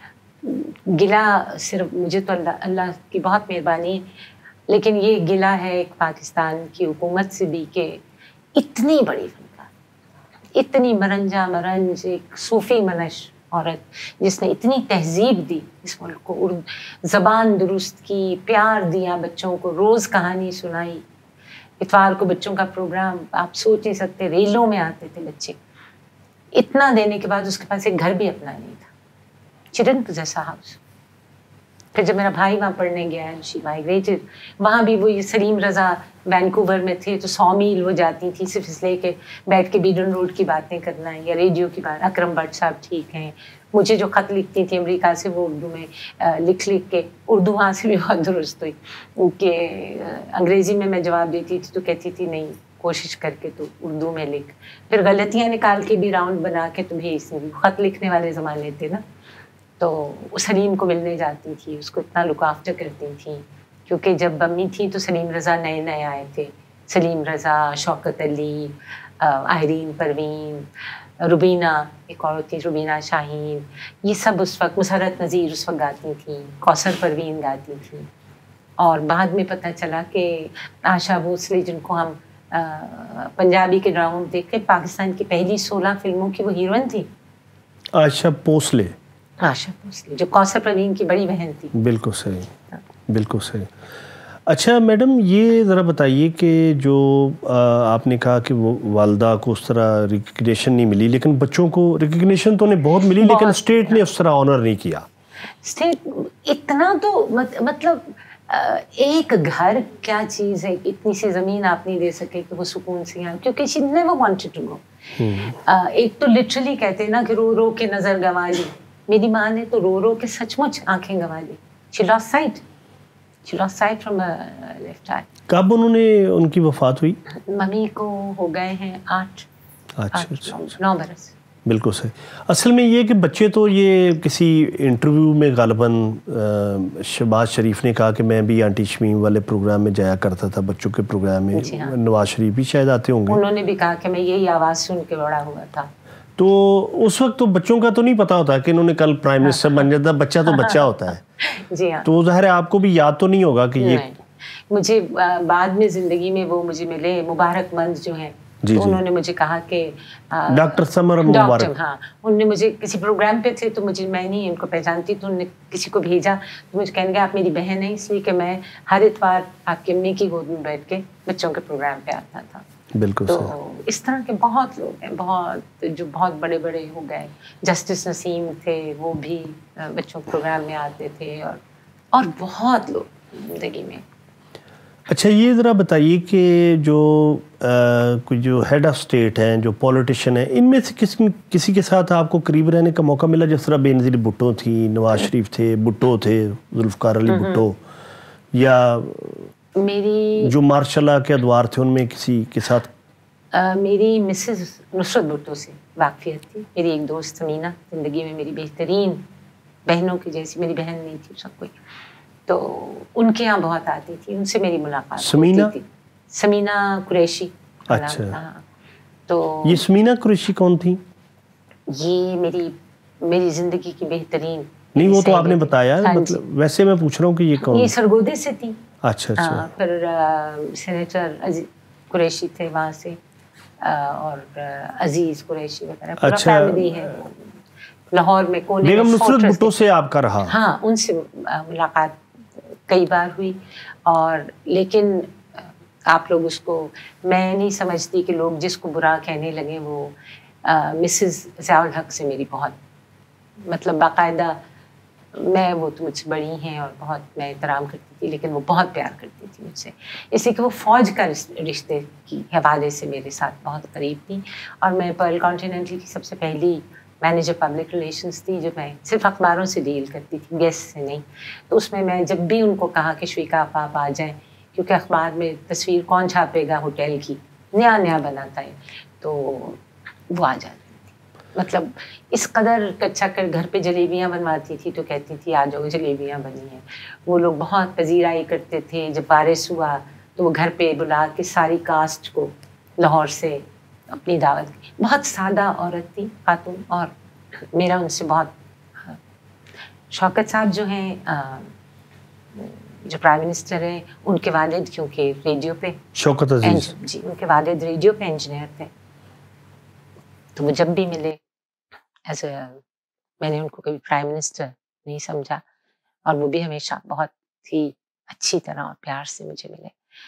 گلہ صرف مجھے تو اللہ کی بہت مہربانی ہے، لیکن یہ گلہ ہے ایک پاکستان کی حکومت سے بھی کہ اتنی بڑی فنکار، اتنی مرنجا مرنج، ایک صوفی منش عورت جس نے اتنی تہذیب دی اس ملک کو، زبان درست کی، پیار دیا بچوں کو، روز کہانی سنائی. اتوار کو بچوں کا پروگرام آپ سوچ نہیں سکتے، ریلوں میں آتے تھے بچے. اتنا دینے کے بعد اس کے پاس ایک گھر بھی اپنا نہیں تھا. She didn't possess a house. پھر جب میرا بھائی وہاں پڑھنے گیا ہے، she migrated. وہاں بھی وہ سلیم رضا وینکوور میں تھے تو 100 میل وہ جاتی تھی صرف اس لیے کہ بیٹھ کے بیڈن روڈ کی باتیں کرنا ہے یا ریڈیو کی بات. اکرم بٹ صاحب ٹھیک ہیں. مجھے جو خط لکھتی تھی امریکہ سے وہ اردو میں لکھ کے، اردو وہاں سے بھی بہت درست ہوئی کہ انگریزی میں جواب دیتی تھی تو کہتی تھی نہیں، کوشش کر کے تو اردو میں لکھ. پھر غلطیاں نکال کے بھی راؤنڈ بنا کے تو بھیجتی تھی. خط لکھنے والے زمانے تھے نا. تو سلیم کو ملنے جاتی تھی، اس کو اتنا لک آفٹر کرتی تھیں، کیونکہ جب امی تھی تو سلیم رضا نئے نئے آئے تھے. سلیم رضا، شوکت علی، آئرین پروین، روبینہ ایک اور تھی، روبینہ شاہین، یہ سب اس وقت، مسرت نذیر اس وقت گاتی تھیں، کوثر پروین گاتی تھیں. اور بعد میں پتہ چلا کہ آشا بھوسلے، جن کو ہم پنجابی کے ڈراموں دیکھ کے، پاکستان کی پہلی 16 فلموں کی وہ ہیروئن تھی. آشا بھوسلے جو کوثر پروین کی بڑی بہن تھی. بالکل صحیح، بالکل صحیح. اچھا میڈم، یہ ذرا بتائیے کہ جو آپ نے کہا کہ وہ والدہ کو اس طرح ریکگنیشن نہیں ملی، لیکن بچوں کو ریکگنیشن تو انہیں بہت ملی، لیکن اسٹیٹ نے اس طرح آنر نہیں کیا. اسٹیٹ اتنا تو مطلب ایک گھر کیا چیز ہے، اتنی سی زمین آپ نہیں دے سکے کہ وہ سکون سے یہاں، کیونکہ she never wanted to go. ایک تو لٹرلی کہتے ہیں نا کہ رو رو کے نظر گنوا لی. میری ماں نے تو رو رو کے سچ مچ آنکھیں گنوا لی. She lost sight from her left eye. کب انہوں نے ان کی وفات ہوئی؟ ممی کو ہو گئے ہیں 9 برس. بالکل صحیح. اصل میں یہ کہ بچے تو، یہ کسی انٹرویو میں غالباً شہباز شریف نے کہا کہ میں بھی آنٹی شمیم والے پروگرام میں جایا کرتا تھا، بچوں کے پروگرام میں. نواز شریف بھی شاید آتے ہوں گے. انہوں نے بھی کہا کہ میں یہی آواز سن کے بڑا ہوا تھا. تو اس وقت تو بچوں کا تو نہیں پتا ہوتا کہ انہوں نے کل پرائم منسٹر بن جاتا. بچہ تو بچہ ہوتا ہے. جی ہاں. تو ظاہر ہے آپ کو بھی یاد تو نہیں ہوگا کہ یہ. مجھے بعد میں زندگی میں وہ مجھے ملے مبارک مند جو ہیں، انہوں نے مجھے کہا کہ ڈاکٹر سمر مبارک. ہاں، انہوں نے مجھے کسی پروگرام پہ تھے تو میں نہیں ان کو پہچانتی، تو انہوں نے کسی کو بھیجا تو مجھے کہنے گا آپ میری بہن ہیں، اس لیے کہ میں ہر اتوار آپ کی امی کی گود میں بیٹھ کے بچوں کے پروگرام پہ آتا تھا. بالکل. تو اس طرح کے بہت لوگ ہیں، جو بہت بڑے بڑے ہو گئے. جسٹس نسیم تھے، وہ بھی بچوں کے پروگرام میں آتے تھے، اور بہت لوگ زندگی میں. اچھا یہ ذرا بتائیے کہ جو ہیڈ آف اسٹیٹ ہیں، جو پولیٹیشین ہیں، ان میں سے کسی کے ساتھ آپ کو قریب رہنے کا موقع ملا؟ جس طرح بے نظیر بھٹو تھی، نواز شریف تھے، بھٹو تھے، ذوالفقار علی بھٹو، یا میری جو ماشاء اللہ کے ادوار تھے، ان میں کسی کے ساتھ؟ میری مسز نصرت بھٹو سے واقفیت تھی. میری ایک دوست سمینہ، زندگی میں میری بہترین بہنوں کی جیسی، میری بہن نہیں تھی سب کوئی. تو ان کے یہاں بہت آتی تھی، ان سے میری ملاقات سمینہ ہوتی تھی. سمینہ قریشی. اچھا. تو یہ سمینہ قریشی کون تھی؟ یہ میری زندگی کی بہترین. نہیں وہ تو آپ نے بتایا، مطلب ویسے میں پوچھ رہا ہوں کہ یہ کون؟ یہ سرگودے سے تھی. اچھا اچھا. پھر سینیٹر قریشی تھے وہاں سے، اور عزیز قریشی وغیرہ پورا فیملی ہے لاہور میں. کونے بیگم نصرت بھٹو سے آپ کا رہا؟ ہاں، ان سے ملاقات کئی بار ہوئی. اور لیکن آپ لوگ اس کو، میں نہیں سمجھتی کہ لوگ جس کو برا کہنے لگے وہ مسز ضیاء الحق سے میری بہت مطلب باقاعدہ، میں وہ تو مجھ سے بڑی ہیں اور بہت میں احترام کرتی تھی، لیکن وہ بہت پیار کرتی تھی مجھ سے، اس لیے کہ وہ فوج کا رشتے کی حوالے سے میرے ساتھ بہت قریب تھی. اور میں پرل کانٹیننٹل کی سب سے پہلی مینیجر پبلک ریلیشنز تھی، جو میں صرف اخباروں سے ڈیل کرتی تھی، گیسٹ سے نہیں. تو اس میں جب بھی ان کو کہا کہ شویکا آپ آ جائیں، کیونکہ اخبار میں تصویر کون چھاپے گا ہوٹل کی، نیا بناتا ہے، تو وہ آ جاتی تھی. مطلب اس قدر کچا کر گھر پہ جلیبیاں بنواتی تھی تو کہتی تھی آ جاؤ جلیبیاں بنی ہیں. وہ لوگ بہت پذیرائی کرتے تھے. جب بارش ہوا تو وہ گھر پہ بلا کے ساری کاسٹ کو لاہور سے اپنی دعوت کی. بہت سادہ عورت تھی خاتون، اور میرا ان سے بہت. شوکت صاحب جو ہیں جو پرائم منسٹر ہیں، ان کے والد کیونکہ ریڈیو پہ، شوکت عزیز جی، ان کے والد ریڈیو پہ انجینئر تھے، تو وہ جب بھی ملے میں نے ان کو کبھی پرائم منسٹر نہیں سمجھا، اور وہ بھی ہمیشہ بہت ہی اچھی طرح اور پیار سے مجھے ملے.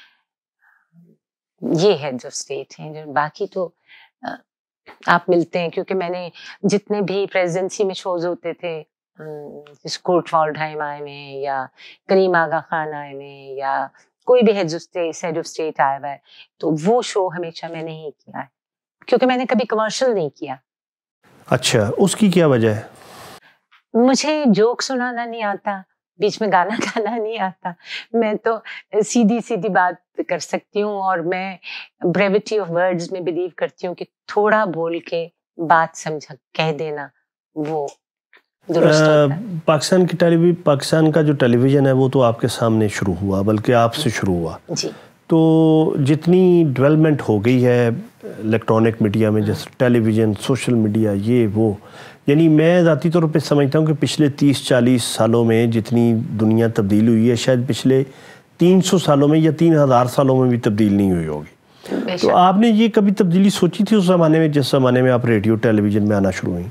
یہ ہے جو اسٹیٹ ہیں. جو باقی تو آپ ملتے ہیں، کیونکہ میں نے جتنے بھی پریزیڈنسی میں شوز ہوتے تھے، کوٹ والڈہائم آئے میں یا کریم آغا خان آئے میں یا کوئی بھی ہیڈ آف اسٹیٹ آیا ہوا ہے، تو وہ شو ہمیشہ میں نے ہی کیا ہے، کیونکہ میں نے کبھی کمرشل نہیں کیا. اچھا، اس کی کیا وجہ ہے؟ مجھے جوک سنانا نہیں آتا، بیچ میں گانا گانا نہیں آتا. میں تو سیدھی بات کر سکتی ہوں، اور میں بریوٹی آف ورڈز میں بلیو کرتی ہوں کہ تھوڑا بول کے بات سمجھا کہہ دینا وہ درست ہوتا ہے. پاکستان کا جو ٹیلی ویژن ہے وہ تو آپ کے سامنے شروع ہوا، بلکہ آپ سے شروع ہوا. جی. تو جتنی ڈیولپمنٹ ہو گئی ہے الیکٹرانک میڈیا میں، جیسے ٹیلی ویژن، سوشل میڈیا، یہ وہ، یعنی میں ذاتی طور پہ سمجھتا ہوں کہ پچھلے 30-40 سالوں میں جتنی دنیا تبدیل ہوئی ہے، شاید پچھلے 300 سالوں میں یا 3000 سالوں میں بھی تبدیل نہیں ہوئی ہوگی. تو آپ نے یہ کبھی تبدیلی سوچی تھی اس زمانے میں، جس زمانے میں آپ ریڈیو ٹیلی ویژن میں آنا شروع ہوئی؟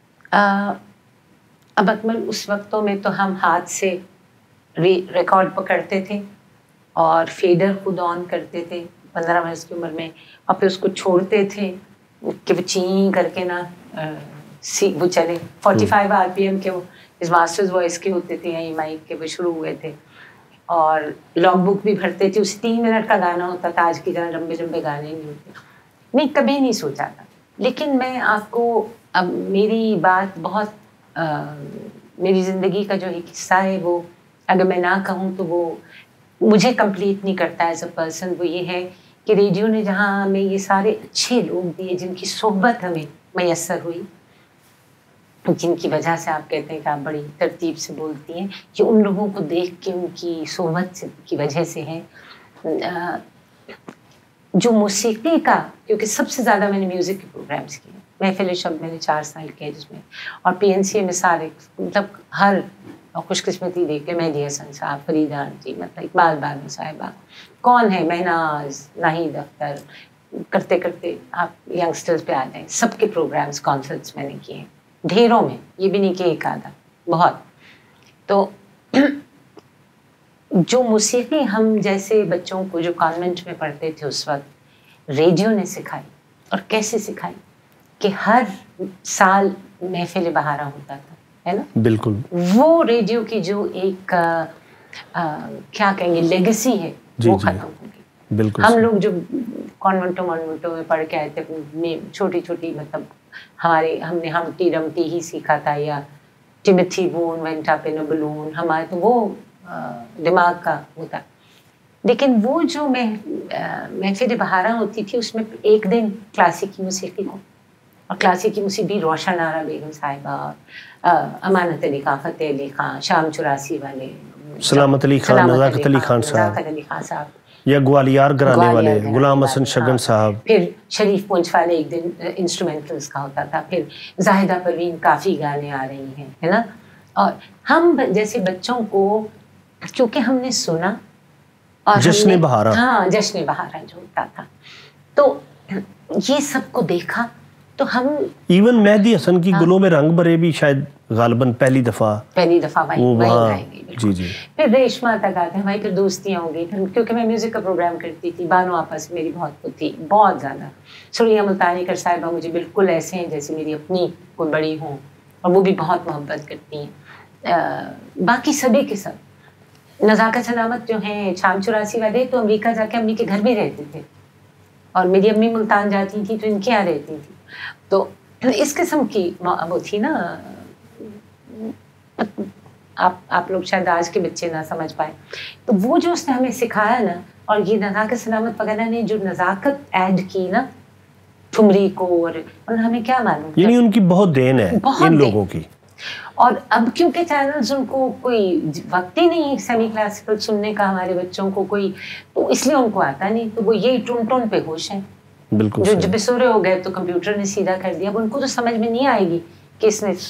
اب اکمل اس وقتوں میں تو ہم ہاتھ سے ریکارڈ پکڑتے تھے اور فیڈر خود آن کرتے تھے 15 برس کی عمر میں، اور پھر اس کو چھوڑتے تھے کہ وہ چین کر کے نا وہ چلے. 45 RPM کے وہ ماسٹرز وائس کے ہوتے تھے، یہیں مائک کے وہ شروع ہوئے تھے، اور لاگ بک بھی بھرتے تھے. اسے 3 منٹ کا گانا ہوتا تھا، آج کی طرح لمبے گانے نہیں ہوتے. نہیں، کبھی نہیں سوچا تھا. لیکن میں آپ کو اب میری بات بہت میری زندگی کا جو ایک حصہ ہے، وہ اگر میں نہ کہوں تو وہ مجھے کمپلیٹ نہیں کرتا ایز اے پرسن. وہ یہ ہے کہ ریڈیو نے جہاں ہمیں یہ سارے اچھے لوگ دیے، جن کی صحبت ہمیں میسر ہوئی، جن کی وجہ سے آپ کہتے ہیں کہ آپ بڑی ترتیب سے بولتی ہیں، یہ ان لوگوں کو دیکھ کے ان کی صحبت کی وجہ سے ہے. جو موسیقی کا، کیونکہ سب سے زیادہ میں نے میوزک کے پروگرامس کیے. محفل شب میں نے 4 سال کیا جس میں، اور PNCA میں سارے مطلب ہر خوش قسمتی دیکھ کے مہدی حسن صاحب، فریدہ آنٹی، مطلب اقبال بانو صاحبہ، کون ہے، مہناز، ناہید اختر، کرتے کرتے آپ ینگسٹرز پہ آ جائیں. سب کے پروگرامس کانسرٹس میں نے کیے ہیں، ڈھیروں میں، یہ بھی نہیں کہ ایک آدھا، بہت. تو جو موسیقی ہم جیسے بچوں کو جو کانوینٹ میں پڑھتے تھے اس وقت، ریڈیو نے سکھائی. اور کیسے سکھائی کہ ہر سال محفل بہارا ہوتا تھا، ہے نا؟ بالکل. وہ ریڈیو کی جو ایک کیا کہیں گے لیگیسی ہے، وہ ختم ہو گئی. بالکل. ہم لوگ جو کانوینٹوں میں پڑھ کے آئے تھے، چھوٹی مطلب ہم نے ہمٹی ڈمٹی ہی سیکھا تھا، یا Timothy Bone went up in a balloon, ہمارے تو وہ دماغ کا ہوتا. لیکن وہ جو محفل بہارا ہوتی تھی، اس میں ایک دن کلاسیکی موسیقی کو، اور کلاسیکی موسیقی روشن آرا بیگم صاحبہ، امانت علی خان، فتح علی خان، شام 84 والے، سلامت علی خان، نزاکت علی خان صاحب یا گوالیار گھرانے والے غلام حسن شگن صاحب. پھر شریف پونچھ والے ایک دن انسٹرومنٹلز کا ہوتا تھا. پھر زاہدہ پروین کافی گانے آ رہی ہیں ہے نا. اور ہم جیسے بچوں کو کیونکہ ہم نے سنا اور جشن بہارا، ہاں جشن بہارا جو ہوتا تھا تو یہ سب کو دیکھا تو ہم ایون مہدی حسن کی گلوں میں رنگ بھرے بھی شاید غالباً پہلی دفعہ وہیں گائیں گے. جی جی. پھر ریشما تک آتے ہماری پھر دوستیاں ہو گئی. پھر کیونکہ میں میوزک کا پروگرام کرتی تھی، بانو آپس میری بہت وہ تھی، بہت زیادہ. سریہ ملتانی کر صاحبہ مجھے بالکل ایسے ہیں جیسے میری اپنی کوئی بڑی ہوں، اور وہ بھی بہت محبت کرتی ہیں. باقی سبھی کے سب نزاکت سلامت جو ہیں شام 84 والے تو امریکہ جا کے امی کے گھر بھی رہتے تھے، اور میری امی ملتان جاتی تھی تو ان کے یہاں رہتی تھی. تو اس قسم کی وہ تھی نا. آپ لوگ شاید آج کے بچے نہ سمجھ پائے تو وہ جو اس نے ہمیں سکھایا نا، اور یہ نزاکت سلامت وغیرہ نے جو نزاکت ایڈ کی نا ٹھمری کو، اور ہمیں کیا معلوم، یعنی ان کی بہت دین ہے ان لوگوں کی. اور اب کیونکہ چینلز ان کو کوئی وقت ہی نہیں ہے سیمی کلاسیکل سننے کا ہمارے بچوں کو کوئی، تو اس لیے ان کو آتا نہیں، تو وہ یہی ٹون ٹون پہ ہوش ہیں. بالکل جو بسورے ہو گئے تو کمپیوٹر نے سیدھا کر دیا. اب ان کو تو سمجھ میں نہیں آئے گی کہ اس نے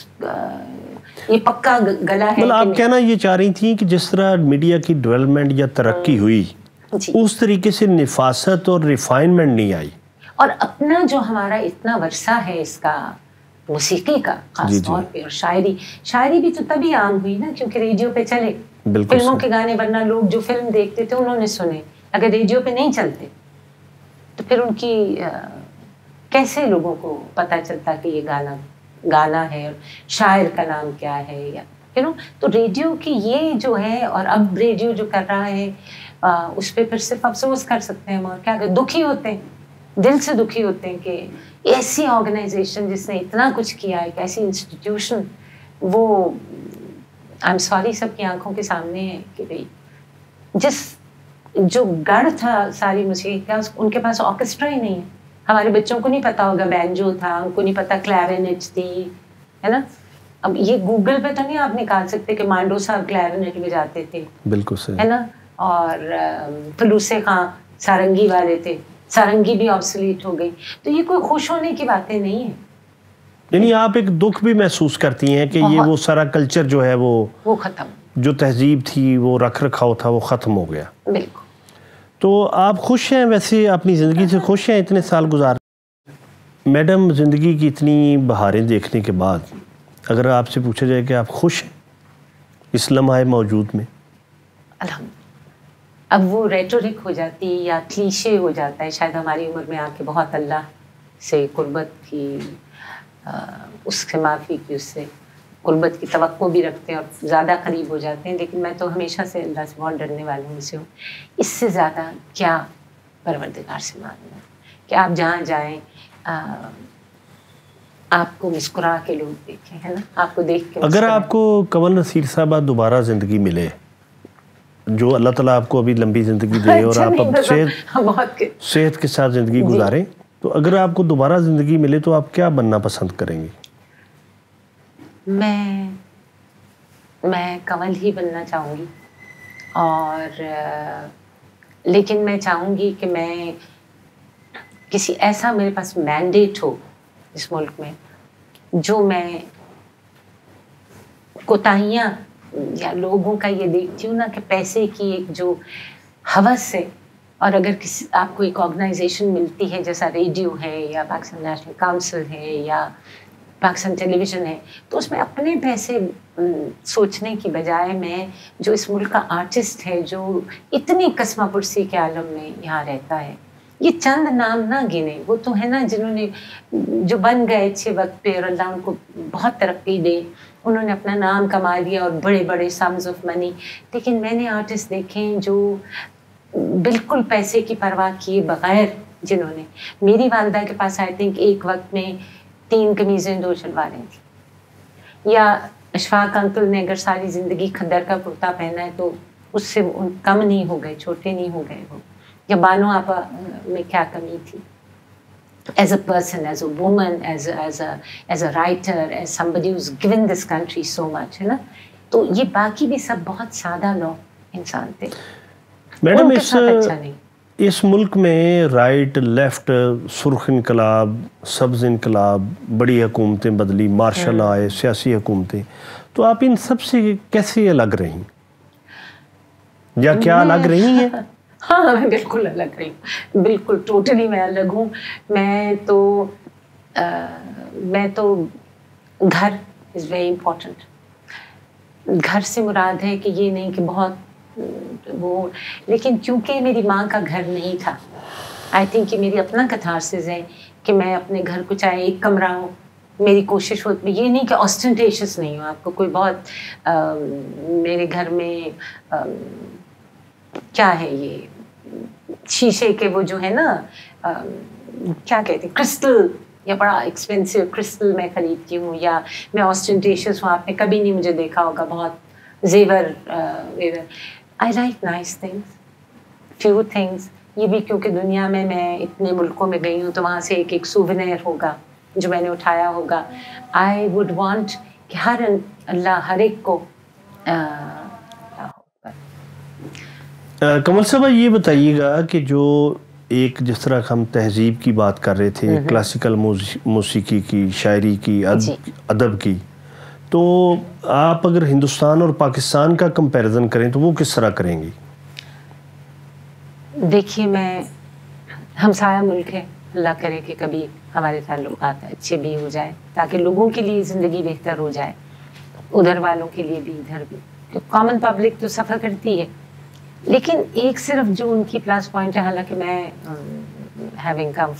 یہ پکا گلا ہے. مطلب آپ کہنا یہ چاہ رہی تھیں کہ جس طرح میڈیا کی ڈیولپمنٹ یا ترقی ہوئی اس طریقے سے نفاست اور ریفائنمنٹ نہیں آئی. اور اپنا جو ہمارا اتنا ورثہ ہے اس کا موسیقی کا خاص طور پہ، اور شاعری بھی تو تبھی عام ہوئی نا کیونکہ ریڈیو پہ چلے. فلموں کے گانے ورنہ لوگ جو فلم دیکھتے تھے انہوں نے سنے، اگر ریڈیو پہ نہیں چلتے تو پھر ان کی کیسے لوگوں کو پتہ چلتا کہ یہ گانا ہے اور شاعر کا نام کیا ہے یا تو ریڈیو کی یہ جو ہے. اور اب ریڈیو جو کر رہا ہے اس پہ پھر صرف افسوس کر سکتے ہیں، اور کیا دکھی ہوتے ہیں، دل سے دکھی ہوتے ہیں کہ ایسی آرگنائزیشن جس نے اتنا کچھ کیا ہے، ایک ایسی انسٹیٹیوشن، وہ آئی ایم سوری سب کی آنکھوں کے سامنے ہے کہ بھائی جس جو گڑھ تھا ساری موسیقی کا ان کے پاس آرکیسٹرا ہی نہیں ہے. ہمارے بچوں کو نہیں پتا ہوگا بینجو تھا، ان کو نہیں پتا کلیرینٹ تھی، ہے نا. اب یہ گوگل پہ تو نہیں آپ نکال سکتے کہ مانڈو صاحب کلیرینٹ میں جاتے تھے، بالکل صحیح ہے نا. اور فلوسے خان سارنگی والے تھے، سارنگی بھی آبسلیٹ ہو گئی. تو یہ کوئی خوش ہونے کی باتیں نہیں ہیں. یعنی آپ ایک دکھ بھی محسوس کرتی ہیں کہ یہ وہ سارا کلچر جو ہے وہ ختم، جو تہذیب تھی وہ رکھ رکھاؤ تھا وہ ختم ہو گیا. بالکل. تو آپ خوش ہیں ویسے اپنی زندگی سے خوش ہیں اتنے سال گزار؟ میڈم زندگی کی اتنی بہاریں دیکھنے کے بعد اگر آپ سے پوچھا جائے کہ آپ خوش ہیں اس لمحہ موجود میں؟ الحمد. اب وہ ریٹورک ہو جاتی یا کلیشے ہو جاتا ہے شاید ہماری عمر میں آ کے بہت اللہ سے قربت کی، اس سے معافی کی، اس سے قربت کی توقع بھی رکھتے ہیں اور زیادہ قریب ہو جاتے ہیں. لیکن میں تو ہمیشہ سے اللہ سے بہت ڈرنے والوں میں سے ہوں. اس سے زیادہ کیا پروردگار سے مانگنا کہ آپ جہاں جائیں آپ کو مسکرا کے لوگ دیکھیں، ہے نا، آپ کو دیکھ کے. اگر آپ کو کنول نصیر صاحبہ دوبارہ زندگی ملے، جو اللہ تعالیٰ آپ کو ابھی لمبی زندگی دے اور آپ اب صحت کے ساتھ زندگی گزاریں، تو اگر آپ کو دوبارہ زندگی ملے تو آپ کیا بننا پسند کریں گے؟ میں کنول ہی بننا چاہوں گی، اور لیکن میں چاہوں گی کہ میں کسی ایسا میرے پاس مینڈیٹ ہو اس ملک میں جو میں کوتاہیاں یا لوگوں کا یہ دیکھتی ہوں نا کہ پیسے کی ایک جو ہوس ہے، اور اگر کسی آپ کو ایک آرگنائزیشن ملتی ہے جیسا ریڈیو ہے یا پاکستان نیشنل کاؤنسل ہے یا پاکستان ٹیلی ویژن ہے، تو اس میں اپنے پیسے سوچنے کی بجائے میں جو اس ملک کا آرٹسٹ ہے جو اتنی قسمہ پرسی کے عالم میں یہاں رہتا ہے، یہ چند نام نہ گنے، وہ تو ہے نا جنہوں نے جو بن گئے اچھے وقت پہ اور اللہ ان کو بہت ترقی دے، انہوں نے اپنا نام کما لیا اور بڑے بڑے سمز آف منی. لیکن میں نے آرٹسٹ دیکھے ہیں جو بالکل پیسے کی پرواہ کیے بغیر، جنہوں نے، میری والدہ کے پاس آئی تھنک ایک وقت میں 3 قمیضیں 2 شلواریں تھیں، یا اشفاق انکل نے اگر ساری زندگی کھدر کا کرتا پہنا ہے تو اس سے کم نہیں ہو گئے، چھوٹے نہیں ہو گئے وہ، یا بانو آپا میں کیا کمی تھی. As a person, as a woman, as a writer, as somebody who's given this country so much, ہے نا. تو یہ باقی بھی سب بہت سادہ لوگ انسان تھے. میڈم اس ملک میں رائٹ لیفٹ، سرخ انقلاب، سبز انقلاب، بڑی حکومتیں بدلی، مارشل آئے، سیاسی حکومتیں، تو آپ ان سب سے کیسے الگ رہیں یا کیا الگ رہی ہیں؟ ہاں میں بالکل الگ رہی ہوں، بالکل ٹوٹلی میں الگ ہوں. میں تو گھر از ویری امپورٹنٹ. گھر سے مراد ہے کہ یہ نہیں کہ بہت وہ، لیکن کیونکہ میری ماں کا گھر نہیں تھا، آئی تھنک کہ میری اپنا کتھارسس ہے کہ میں اپنے گھر کو چاہے ایک کمرہ ہو، میری کوشش ہوتی، یہ نہیں کہ آسٹنٹیشس نہیں ہو، آپ کو کوئی بہت میرے گھر میں کیا ہے یہ شیشے کے وہ جو ہے نا کیا کہتے ہیں کرسٹل، یا بڑا ایکسپینسو کرسٹل میں خریدتی ہوں، یا میں آسٹنٹیشس ہوں، آپ نے کبھی نہیں مجھے دیکھا ہوگا بہت زیور. I like nice things, few things. یہ بھی کیونکہ دنیا میں اتنے ملکوں میں گئی ہوں تو وہاں سے ایک سوونیر ہوگا جو میں نے اٹھایا ہوگا. آئی وڈ وانٹ کہ اللہ ہر ایک کو. کمل صاحبہ یہ بتائیے گا کہ جو ایک جس طرح ہم تہذیب کی بات کر رہے تھے، کلاسیکل موسیقی کی، شاعری کی، ادب کی، تو آپ اگر ہندوستان اور پاکستان کا کمپیریزن کریں تو وہ کس طرح کریں گی؟ دیکھیے میں ہمسایہ ملک ہے، اللہ کرے کہ کبھی ہمارے تعلقات اچھے بھی ہو جائے تاکہ لوگوں کے لیے زندگی بہتر ہو جائے، ادھر والوں کے لیے بھی ادھر بھی. کامن پبلک تو سفر کرتی ہے، لیکن ایک صرف جو ان کی پلس پوائنٹ ہے، حالانکہ میں ہیونگ کم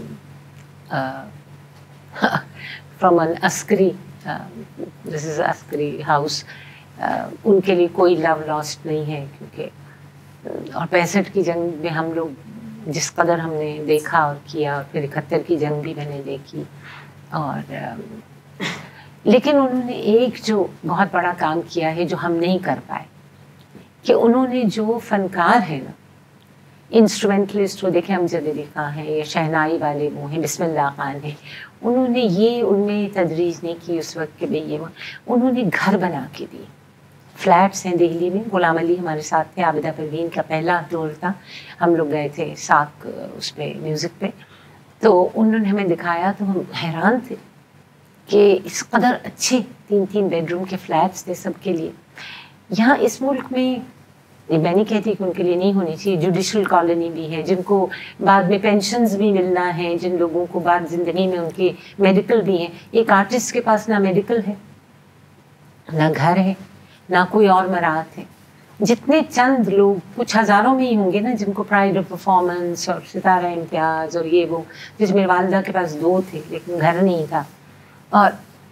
فرام این عسکری، دس از عسکری ہاؤس، ان کے لیے کوئی لو لاسٹ نہیں ہے، کیونکہ اور 65 کی جنگ میں ہم لوگ جس قدر ہم نے دیکھا اور کیا، اور پھر 71 کی جنگ بھی میں نے دیکھی. اور لیکن انہوں نے ایک جو بہت بڑا کام کیا ہے جو ہم نہیں کر پائے، کہ انہوں نے جو فنکار ہیں نا، انسٹرومنٹلسٹ وہ دیکھیں، امجد علی خان ہیں یا شہنائی والے وہ ہیں، بسم اللہ خان ہیں، انہوں نے یہ ان میں تدریج نہیں کی اس وقت کہ بھئی یہ وہ، انہوں نے گھر بنا کے دیے. فلیٹس ہیں دہلی میں. غلام علی ہمارے ساتھ تھے، عابدہ پروین کا پہلا ٹور تھا، ہم لوگ گئے تھے ساک اس پہ میوزک پہ، تو انہوں نے ہمیں دکھایا تو ہم حیران تھے کہ اس قدر اچھے 3 بیڈ روم کے فلیٹس تھے سب کے لیے. یہاں اس ملک میں میں نہیں کہتی کہ ان کے لیے نہیں ہونی چاہیے، جوڈیشل کالونی بھی ہے، جن کو بعد میں پینشنز بھی ملنا ہے، جن لوگوں کو بعد زندگی میں ان کے میڈیکل بھی ہیں. ایک آرٹسٹ کے پاس نہ میڈیکل ہے، نہ گھر ہے، نہ کوئی اور مراحت ہے. جتنے چند لوگ، کچھ ہزاروں میں ہی ہوں گے نا، جن کو پرائڈ آف پرفارمنس اور ستارہ امتیاز اور یہ وہ، جس میری والدہ کے پاس 2 تھے لیکن گھر نہیں تھا، اور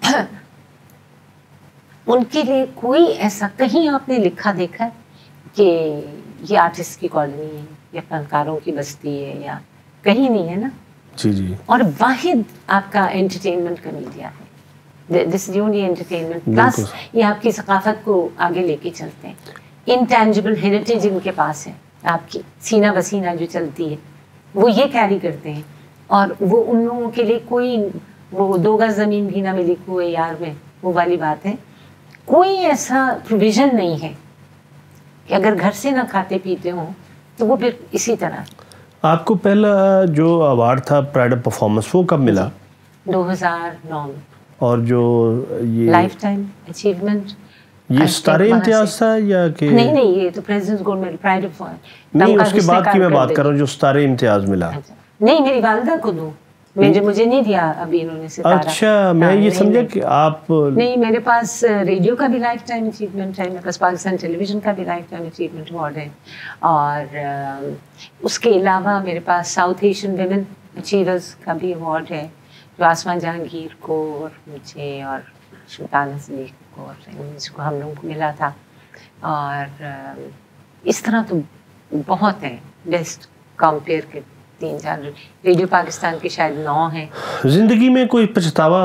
ان کے لیے کوئی ایسا کہیں آپ نے لکھا دیکھا کہ یہ آرٹسٹ کی کالونی ہے یا فنکاروں کی بستی ہے، یا کہیں نہیں ہے نا. جی. اور واحد آپ کا انٹرٹینمنٹ کا میڈیا ہے، this is only entertainment, plus یہ آپ کی ثقافت کو آگے لے کے چلتے ہیں. انٹینجبل ہیریٹیج ان کے پاس ہے، آپ کی سینہ بسینہ جو چلتی ہے وہ یہ کیری کرتے ہیں. اور وہ ان لوگوں کے لیے کوئی وہ 2 گز زمین بھی نہ ملی کوئی یار میں، وہ والی بات ہے. کوئی ایسا پروویژن نہیں ہے کہ اگر گھر سے نہ کھاتے پیتے ہوں تو وہ پھر اسی طرح. آپ کو پہلا جو ایوارڈ تھا پرائڈ آف پرفارمنس وہ کب ملا؟ 2009 میں. اور جو یہ لائف ٹائم اچیومنٹ، یہ ستارے امتیاز تھا یا کہ نہیں یہ تو president gold medal pride of, نہیں اس کے بعد کی میں بات کر رہا ہوں جو ستارے امتیاز ملا. نہیں میری والدہ کو دوں، مجھے نہیں دیا ابھی انہوں نے ستارہ. اچھا میں یہ سمجھا کہ آپ نہیں، میرے پاس ریڈیو کا بھی لائف ٹائم اچیومنٹ ہے، میرے پاس پاکستان ٹیلی ویژن کا بھی لائف ٹائم اچیومنٹ ایوارڈ ہے، اور اس کے علاوہ میرے پاس ساؤتھ ایشین ویمن اچیورز کا بھی ایوارڈ ہے، جو آسمان جہانگیر کو اور مجھے اور سلطان صدیق کو اور جس کو ہم لوگوں کو ملا تھا. اور اس طرح تو بہت ہیں، بیسٹ کمپیئر کے 3-4. ریڈیو پاکستان کے شاید 9 ہیں. زندگی میں کوئی پچھتاوا؟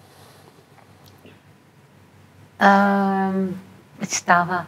پچھتاوا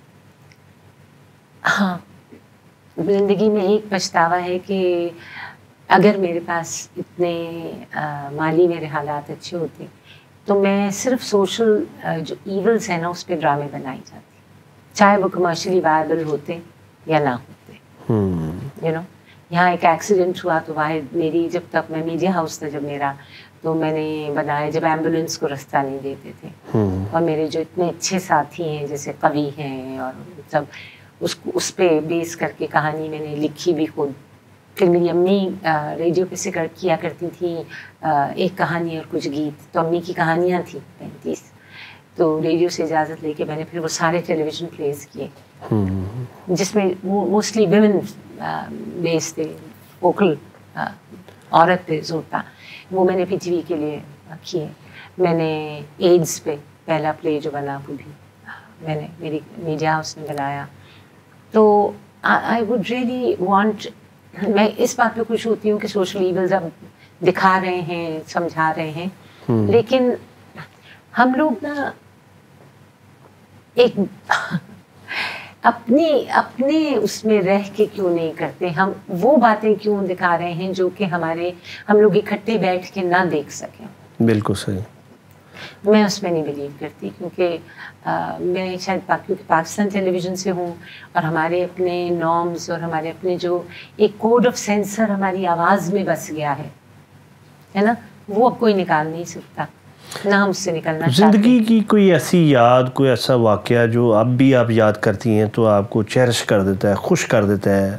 ہاں، زندگی میں ایک پچھتاوا ہے کہ اگر میرے پاس اتنے مالی میرے حالات اچھے ہوتے تو میں صرف سوشل جو ایولز ہیں نا اس پہ ڈرامے بنائی جاتی، چاہے وہ کمرشلی وائبل ہوتے یا نہ ہوتے. یو نو یہاں ایک ایکسیڈنٹ ہوا تو واحد میری، جب تک میں میڈیا ہاؤس تھا جب میرا، تو میں نے بنایا جب ایمبولینس کو رستہ نہیں دیتے تھے، اور میرے جو اتنے اچھے ساتھی ہیں جیسے قوی ہیں اور سب، اس پہ بیس کر کے کہانی میں نے لکھی بھی خود. پھر میری امی ریڈیو پہ سے کیا کرتی تھی ایک کہانی اور کچھ گیت، تو امی کی کہانیاں تھیں 35، تو ریڈیو سے اجازت لے کے میں نے پھر وہ سارے ٹیلی ویژن پلیز کیے جس میں وہ موسٹلی ویمن بیس تھے، ووکل عورت پہ زور تھا. وہ میں نے پی ٹی وی کے لیے کیے. میں نے ایڈز پہ پہلا پلے جو بنا وہ بھی میں نے میری میڈیا ہاؤس نے بنایا. تو آئی ووڈ ریئلی وانٹ، میں اس بات پہ خوش ہوتی ہوں کہ سوشل ایولز اب دکھا رہے ہیں، سمجھا رہے ہیں، لیکن ہم لوگ نا ایک اپنے اس میں رہ کے کیوں نہیں کرتے، ہم وہ باتیں کیوں دکھا رہے ہیں جو کہ ہم لوگ اکٹھے بیٹھ کے نہ دیکھ سکیں. بالکل صحیح. میں اس میں نہیں بلیو کرتی، کیونکہ میں شاید کیونکہ پاکستان ٹیلی ویژن سے ہوں، اور ہمارے اپنے نارمز اور ہمارے اپنے جو ایک کوڈ آف سینسر ہماری آواز میں بس گیا ہے نا، وہ اب کوئی نکال نہیں سکتا، نہ ہم اس سے نکلنا چاہتے. زندگی کی کوئی ایسی یاد، کوئی ایسا واقعہ جو اب بھی آپ یاد کرتی ہیں تو آپ کو چیرش کر دیتا ہے، خوش کر دیتا ہے،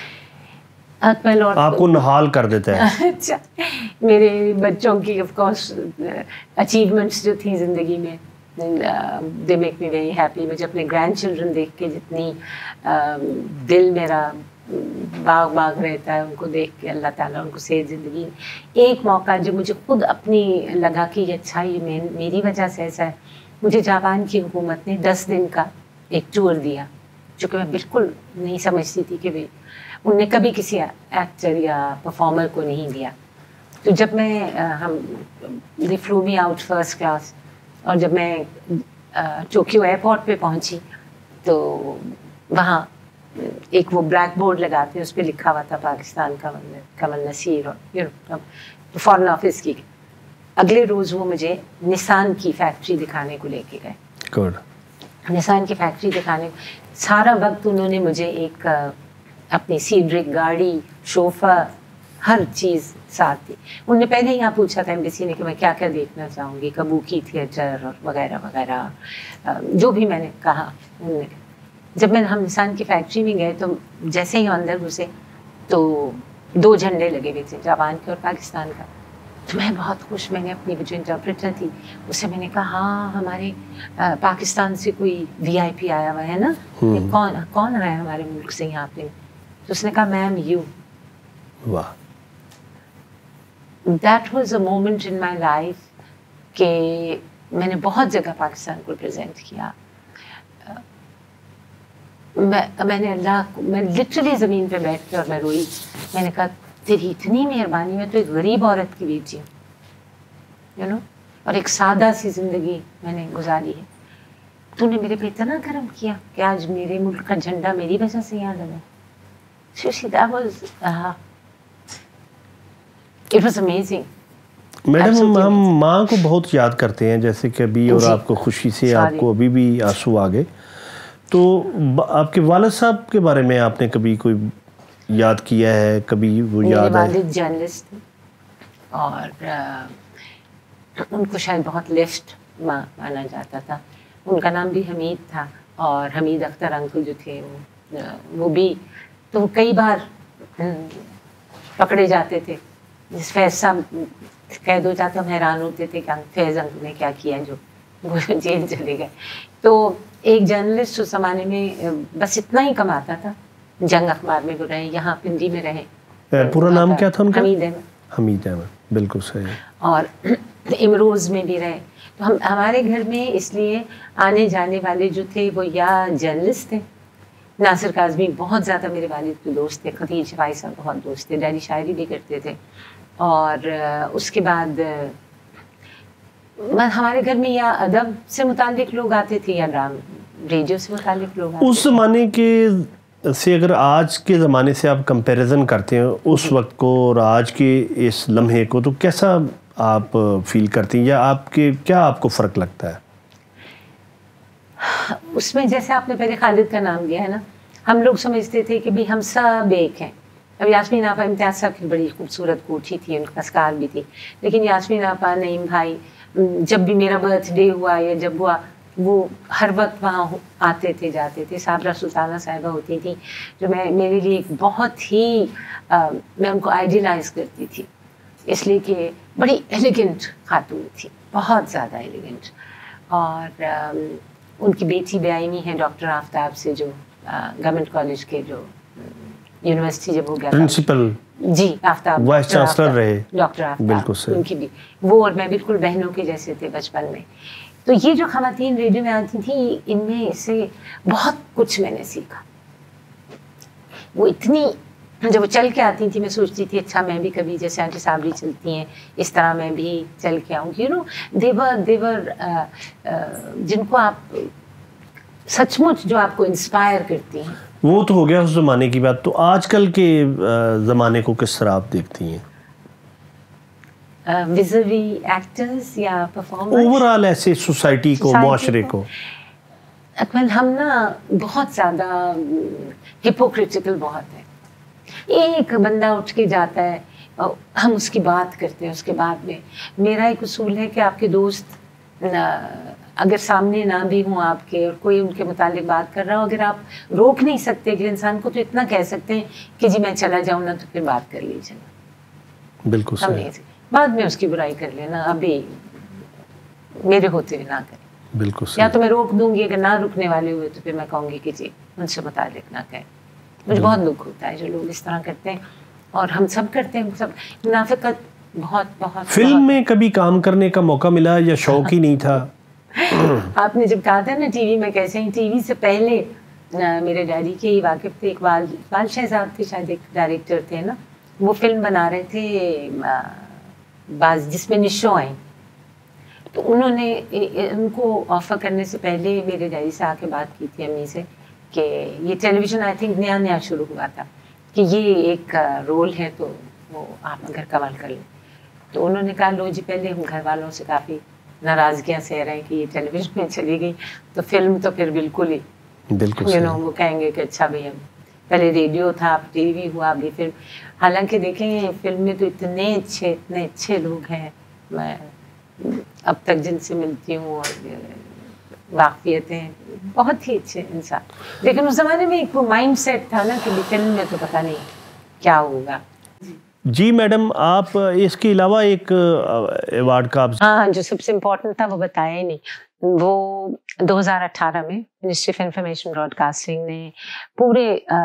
آپ کو نحال کر دیتا ہے؟ اچھا، میرے بچوں کی آف کورس اچیومنٹس جو تھیں زندگی میں، they make me very happy. مجھے اپنے گرینڈ چلڈرن دیکھ کے جتنی دل میرا باغ رہتا ہے ان کو دیکھ کے، اللہ تعالیٰ ان کو صحت زندگی. ایک موقع جو مجھے خود اپنی لگا کہ یہ اچھا، یہ میری وجہ سے ایسا ہے، مجھے جاپان کی حکومت نے 10 دن کا ایک ٹور دیا، جو کہ میں بالکل نہیں سمجھتی تھی کہ ان نے کبھی کسی ایکٹر یا پرفارمر کو نہیں دیا. تو جب میں they flew me out first class, اور جب میں ٹوکیو ایئرپورٹ پہ پہنچی تو وہاں ایک وہ بلیک بورڈ لگاتے ہیں، اس پہ لکھا ہوا تھا پاکستان کا کمل نصیر، اور فارن آفس کی. اگلے روز وہ مجھے نسان کی فیکٹری دکھانے کو لے کے گئے. نسان کی فیکٹری دکھانے، سارا وقت انہوں نے مجھے ایک اپنی سیڈرک گاڑی، شوفا، ہر چیز ساتھ تھی. انہوں نے پہلے یہاں پوچھا تھا ایمبیسی نے کہ میں کیا کیا دیکھنا چاہوں گی، کبوکی تھیٹر اور وغیرہ وغیرہ، جو بھی میں نے کہا. انہوں نے جب ہم نسان کی فیکٹری میں گئے تو جیسے ہی اندر گھسے تو 2 جھنڈے لگے ہوئے تھے، جاپان کے اور پاکستان کا. تو میں بہت خوش، میں نے اپنی جو انٹرپریٹر تھی اس سے میں نے کہا ہاں ہمارے پاکستان سے کوئی VIP آیا ہوا ہے نا، کون آیا ہے ہمارے ملک سے یہاں پہ؟ تو اس نے کہا میم یو. واہ. That was a moment in my life کہ میں نے بہت جگہ پاکستان کو ریپرزینٹ کیا. میں نے میں لٹرلی زمین پہ بیٹھ کے اور میں روئی. میں نے کہا تیری اتنی مہربانی، میں تو ایک غریب عورت کی بیٹی ہوں، یو نو، اور ایک سادہ سی زندگی میں نے گزاری ہے. تو نے میرے پہ اتنا کرم کیا کہ آج میرے ملک کا جھنڈا میری وجہ سے یہاں لگا. It was amazing. میڈم ہم ماں کو بہت یاد کرتے ہیں جیسے کہ ابھی، اور آپ کو خوشی سے آپ کو ابھی بھی آنسو آ گئے. تو آپ کے والد صاحب کے بارے میں آپ نے کبھی کوئی یاد کیا ہے؟ کبھی وہ یاد ہے؟ میرے والد جرنلسٹ تھے اور ان کو شاید بہت لیفٹ مانا جاتا تھا. ان کا نام بھی حمید تھا، اور حمید اختر انکل جو تھے وہ بھی، تو کئی بار پکڑے جاتے تھے. جس فیض صاحب قید ہو جاتا ہم حیران ہوتے تھے کہ فیض انکل نے کیا کیا جو وہ جیل چلے گئے. تو ایک جرنلسٹ اس زمانے میں بس اتنا ہی کماتا تھا. جنگ اخبار میں وہ رہے، یہاں پنڈی میں رہے. پورا نام کیا تھا ان کا؟ حمید احمد. حمید احمد، بالکل صحیح. اور امروز میں بھی رہے. تو ہمارے گھر میں اس لیے آنے جانے والے جو تھے وہ یا جرنلسٹ تھے. ناصر کاظمی بہت زیادہ میرے والد کے دوست تھے. خدیج شفاعی صاحب بہت دوست تھے. ڈیڈی شاعری بھی کرتے تھے. اور اس کے بعد ہمارے گھر میں یا ادب سے متعلق لوگ آتے تھے یا ریڈیو سے متعلق لوگ آتے. اس زمانے کے سے اگر آج کے زمانے سے آپ کمپیریزن کرتے ہیں اس وقت کو اور آج کے اس لمحے کو، تو کیسا آپ فیل کرتی ہیں، یا آپ کے کیا آپ کو فرق لگتا ہے؟ اس میں جیسے آپ نے پہلے خالد کا نام لیا ہے نا، ہم لوگ سمجھتے تھے کہ ہم سب ایک ہیں. اب یاسمین آپا امتیاز صاحب کی بڑی خوبصورت کوٹھی تھی، ان کا اسکار بھی تھی، لیکن یاسمین آپا، نعیم بھائی، جب بھی میرا برتھ ڈے ہوا یا جب ہوا وہ ہر وقت وہاں آتے تھے جاتے تھے. صابرہ سلطانہ صاحبہ ہوتی تھیں جو میرے لیے ایک بہت ہی میں ان کو آئیڈیلائز کرتی تھی، اس لیے کہ بڑی ایلیگنٹ خاتون تھی، بہت زیادہ ایلیگنٹ. اور ان کی بیٹی بیائی ہے ڈاکٹر آفتاب سے، جو گورنمنٹ کالج کے جو یونیورسٹی جب ہو گیا principal, ji Aftab vice chancellor رہے. ڈاکٹر آفتاب، بالکل صحیح. ان کی بھی وہ اور میں بالکل بہنوں کے جیسے تھے بچپن میں. تو یہ جو خواتین ریڈیو میں آتی تھیں، ان میں سے بہت کچھ میں نے سیکھا. وہ اتنی جب وہ چل کے آتی تھی میں سوچتی تھی اچھا میں بھی کبھی جیسے آنٹی صابری چلتی ہیں اس طرح میں بھی چل کے آؤں. یو نو دیور جن کو آپ سچ مچ جو آپ کو انسپائر کرتی ہیں. وہ تو ہو گیا اس زمانے کی بات. تو آج کل کے زمانے کو کس طرح آپ دیکھتی ہیں؟ ویزوی ایکٹرز یا پرفارمرز، اوور آل ایسے سوسائٹی کو، معاشرے کو. اکمل ہم نا بہت زیادہ ہپوکریٹیکل بہت ہے. ایک بندہ اٹھ کے جاتا ہے، ہم اس کی بات کرتے ہیں، اس کے بعد میں میرا ایک اصول ہے کہ آپ کے دوست اگر سامنے نہ بھی ہوں آپ کے اور کوئی ان کے متعلق بات کر رہا ہو، اگر آپ روک نہیں سکتے اگلے انسان کو تو اتنا کہہ سکتے ہیں کہ جی میں چلا جاؤں نا تو پھر بات کر لیجیے. بالکل صحیح. بعد میں اس کی برائی کر لینا، ابھی میرے ہوتے ہوئے نہ کریں. بالکل صحیح. یا تو میں روک دوں گی، اگر نہ رکنے والے ہوئے تو پھر میں کہوں گی کہ جی ان سے متعلق نہ کہیں. مجھے بہت دکھ ہوتا ہے جو لوگ اس طرح کرتے ہیں، اور ہم سب کرتے ہیں. سب منافقت بہت بہت. فلم میں کبھی کام کرنے کا موقع ملا یا شوق ہی نہیں تھا؟ آپ نے جب کہا تھا نا ٹی وی میں کیسے ہیں، ٹی وی سے پہلے میرے ڈیڈی کے ہی واقف تھے، اقبال شہزاد تھے شاید، ایک ڈائریکٹر تھے نا، وہ فلم بنا رہے تھے بعض جس میں نشو آئیں. تو انہوں نے ان کو آفر کرنے سے پہلے میرے ڈیڈی سے آ کے بات کی تھی امی سے کہ یہ ٹیلی ویژن آئی تھنک نیا شروع ہوا تھا کہ یہ ایک رول ہے تو وہ آپ اگر کمال کر لیں. تو انہوں نے کہا لو جی، پہلے ہم گھر والوں سے کافی ناراضگیاں سہ رہے ہیں کہ یہ ٹیلی ویژن میں چلی گئی تو فلم تو پھر بالکل ہی وہ کہیں گے کہ اچھا بھائی ہم پہلے ریڈیو تھا، اب ٹی وی ہوا، ابھی فلم. حالانکہ دیکھیں فلم میں تو اتنے اچھے لوگ ہیں، میں اب تک جن سے ملتی ہوں اور واقفیتیں بہت ہی اچھے انسان. لیکن اس زمانے میں ایک مائنڈ سیٹ تھا نا کہ فلم میں تو پتہ نہیں کیا ہوگا. جی میڈم، آپ اس کے علاوہ ایک ایوارڈ کا ہاں جو سب سے امپورٹنٹ تھا وہ بتایا ہی نہیں. وہ 2018 میں ministry of information broadcasting نے پورے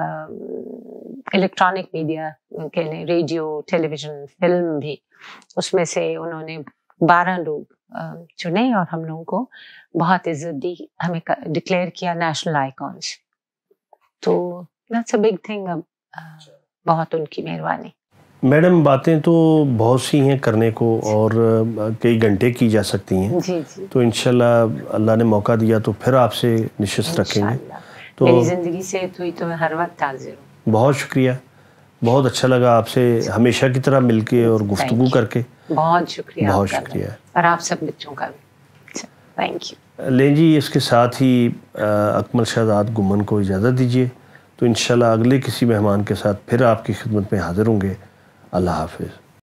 الیکٹرانک میڈیا کے لیے، ریڈیو، ٹیلی ویژن، فلم بھی، اس میں سے انہوں نے 12 لوگ چنے اور ہم لوگوں کو بہت عزت دی، ہمیں ڈکلیئر کیا نیشنل آئیکونس. تو دیٹس اے بگ تھنگ. بہت ان کی مہربانی. میڈم باتیں تو بہت سی ہیں کرنے کو اور کئی گھنٹے کی جا سکتی ہیں. جی جی. تو انشاءاللہ اللہ نے موقع دیا تو پھر آپ سے نشست رکھیں گے. تو میری زندگی سے ہوئی تو میں ہر وقت حاضر ہوں. بہت شکریہ، بہت اچھا لگا آپ سے ہمیشہ کی طرح مل کے اور گفتگو کر کے. بہت شکریہ. بہت شکریہ. اور آپ سب بچوں کا بھی تھینک یو. لیں جی، اس کے ساتھ ہی اکمل شہزاد گمن کو اجازت دیجیے. تو انشاءاللہ اگلے کسی مہمان کے ساتھ پھر آپ کی خدمت میں حاضر ہوں گے. اللہ حافظ.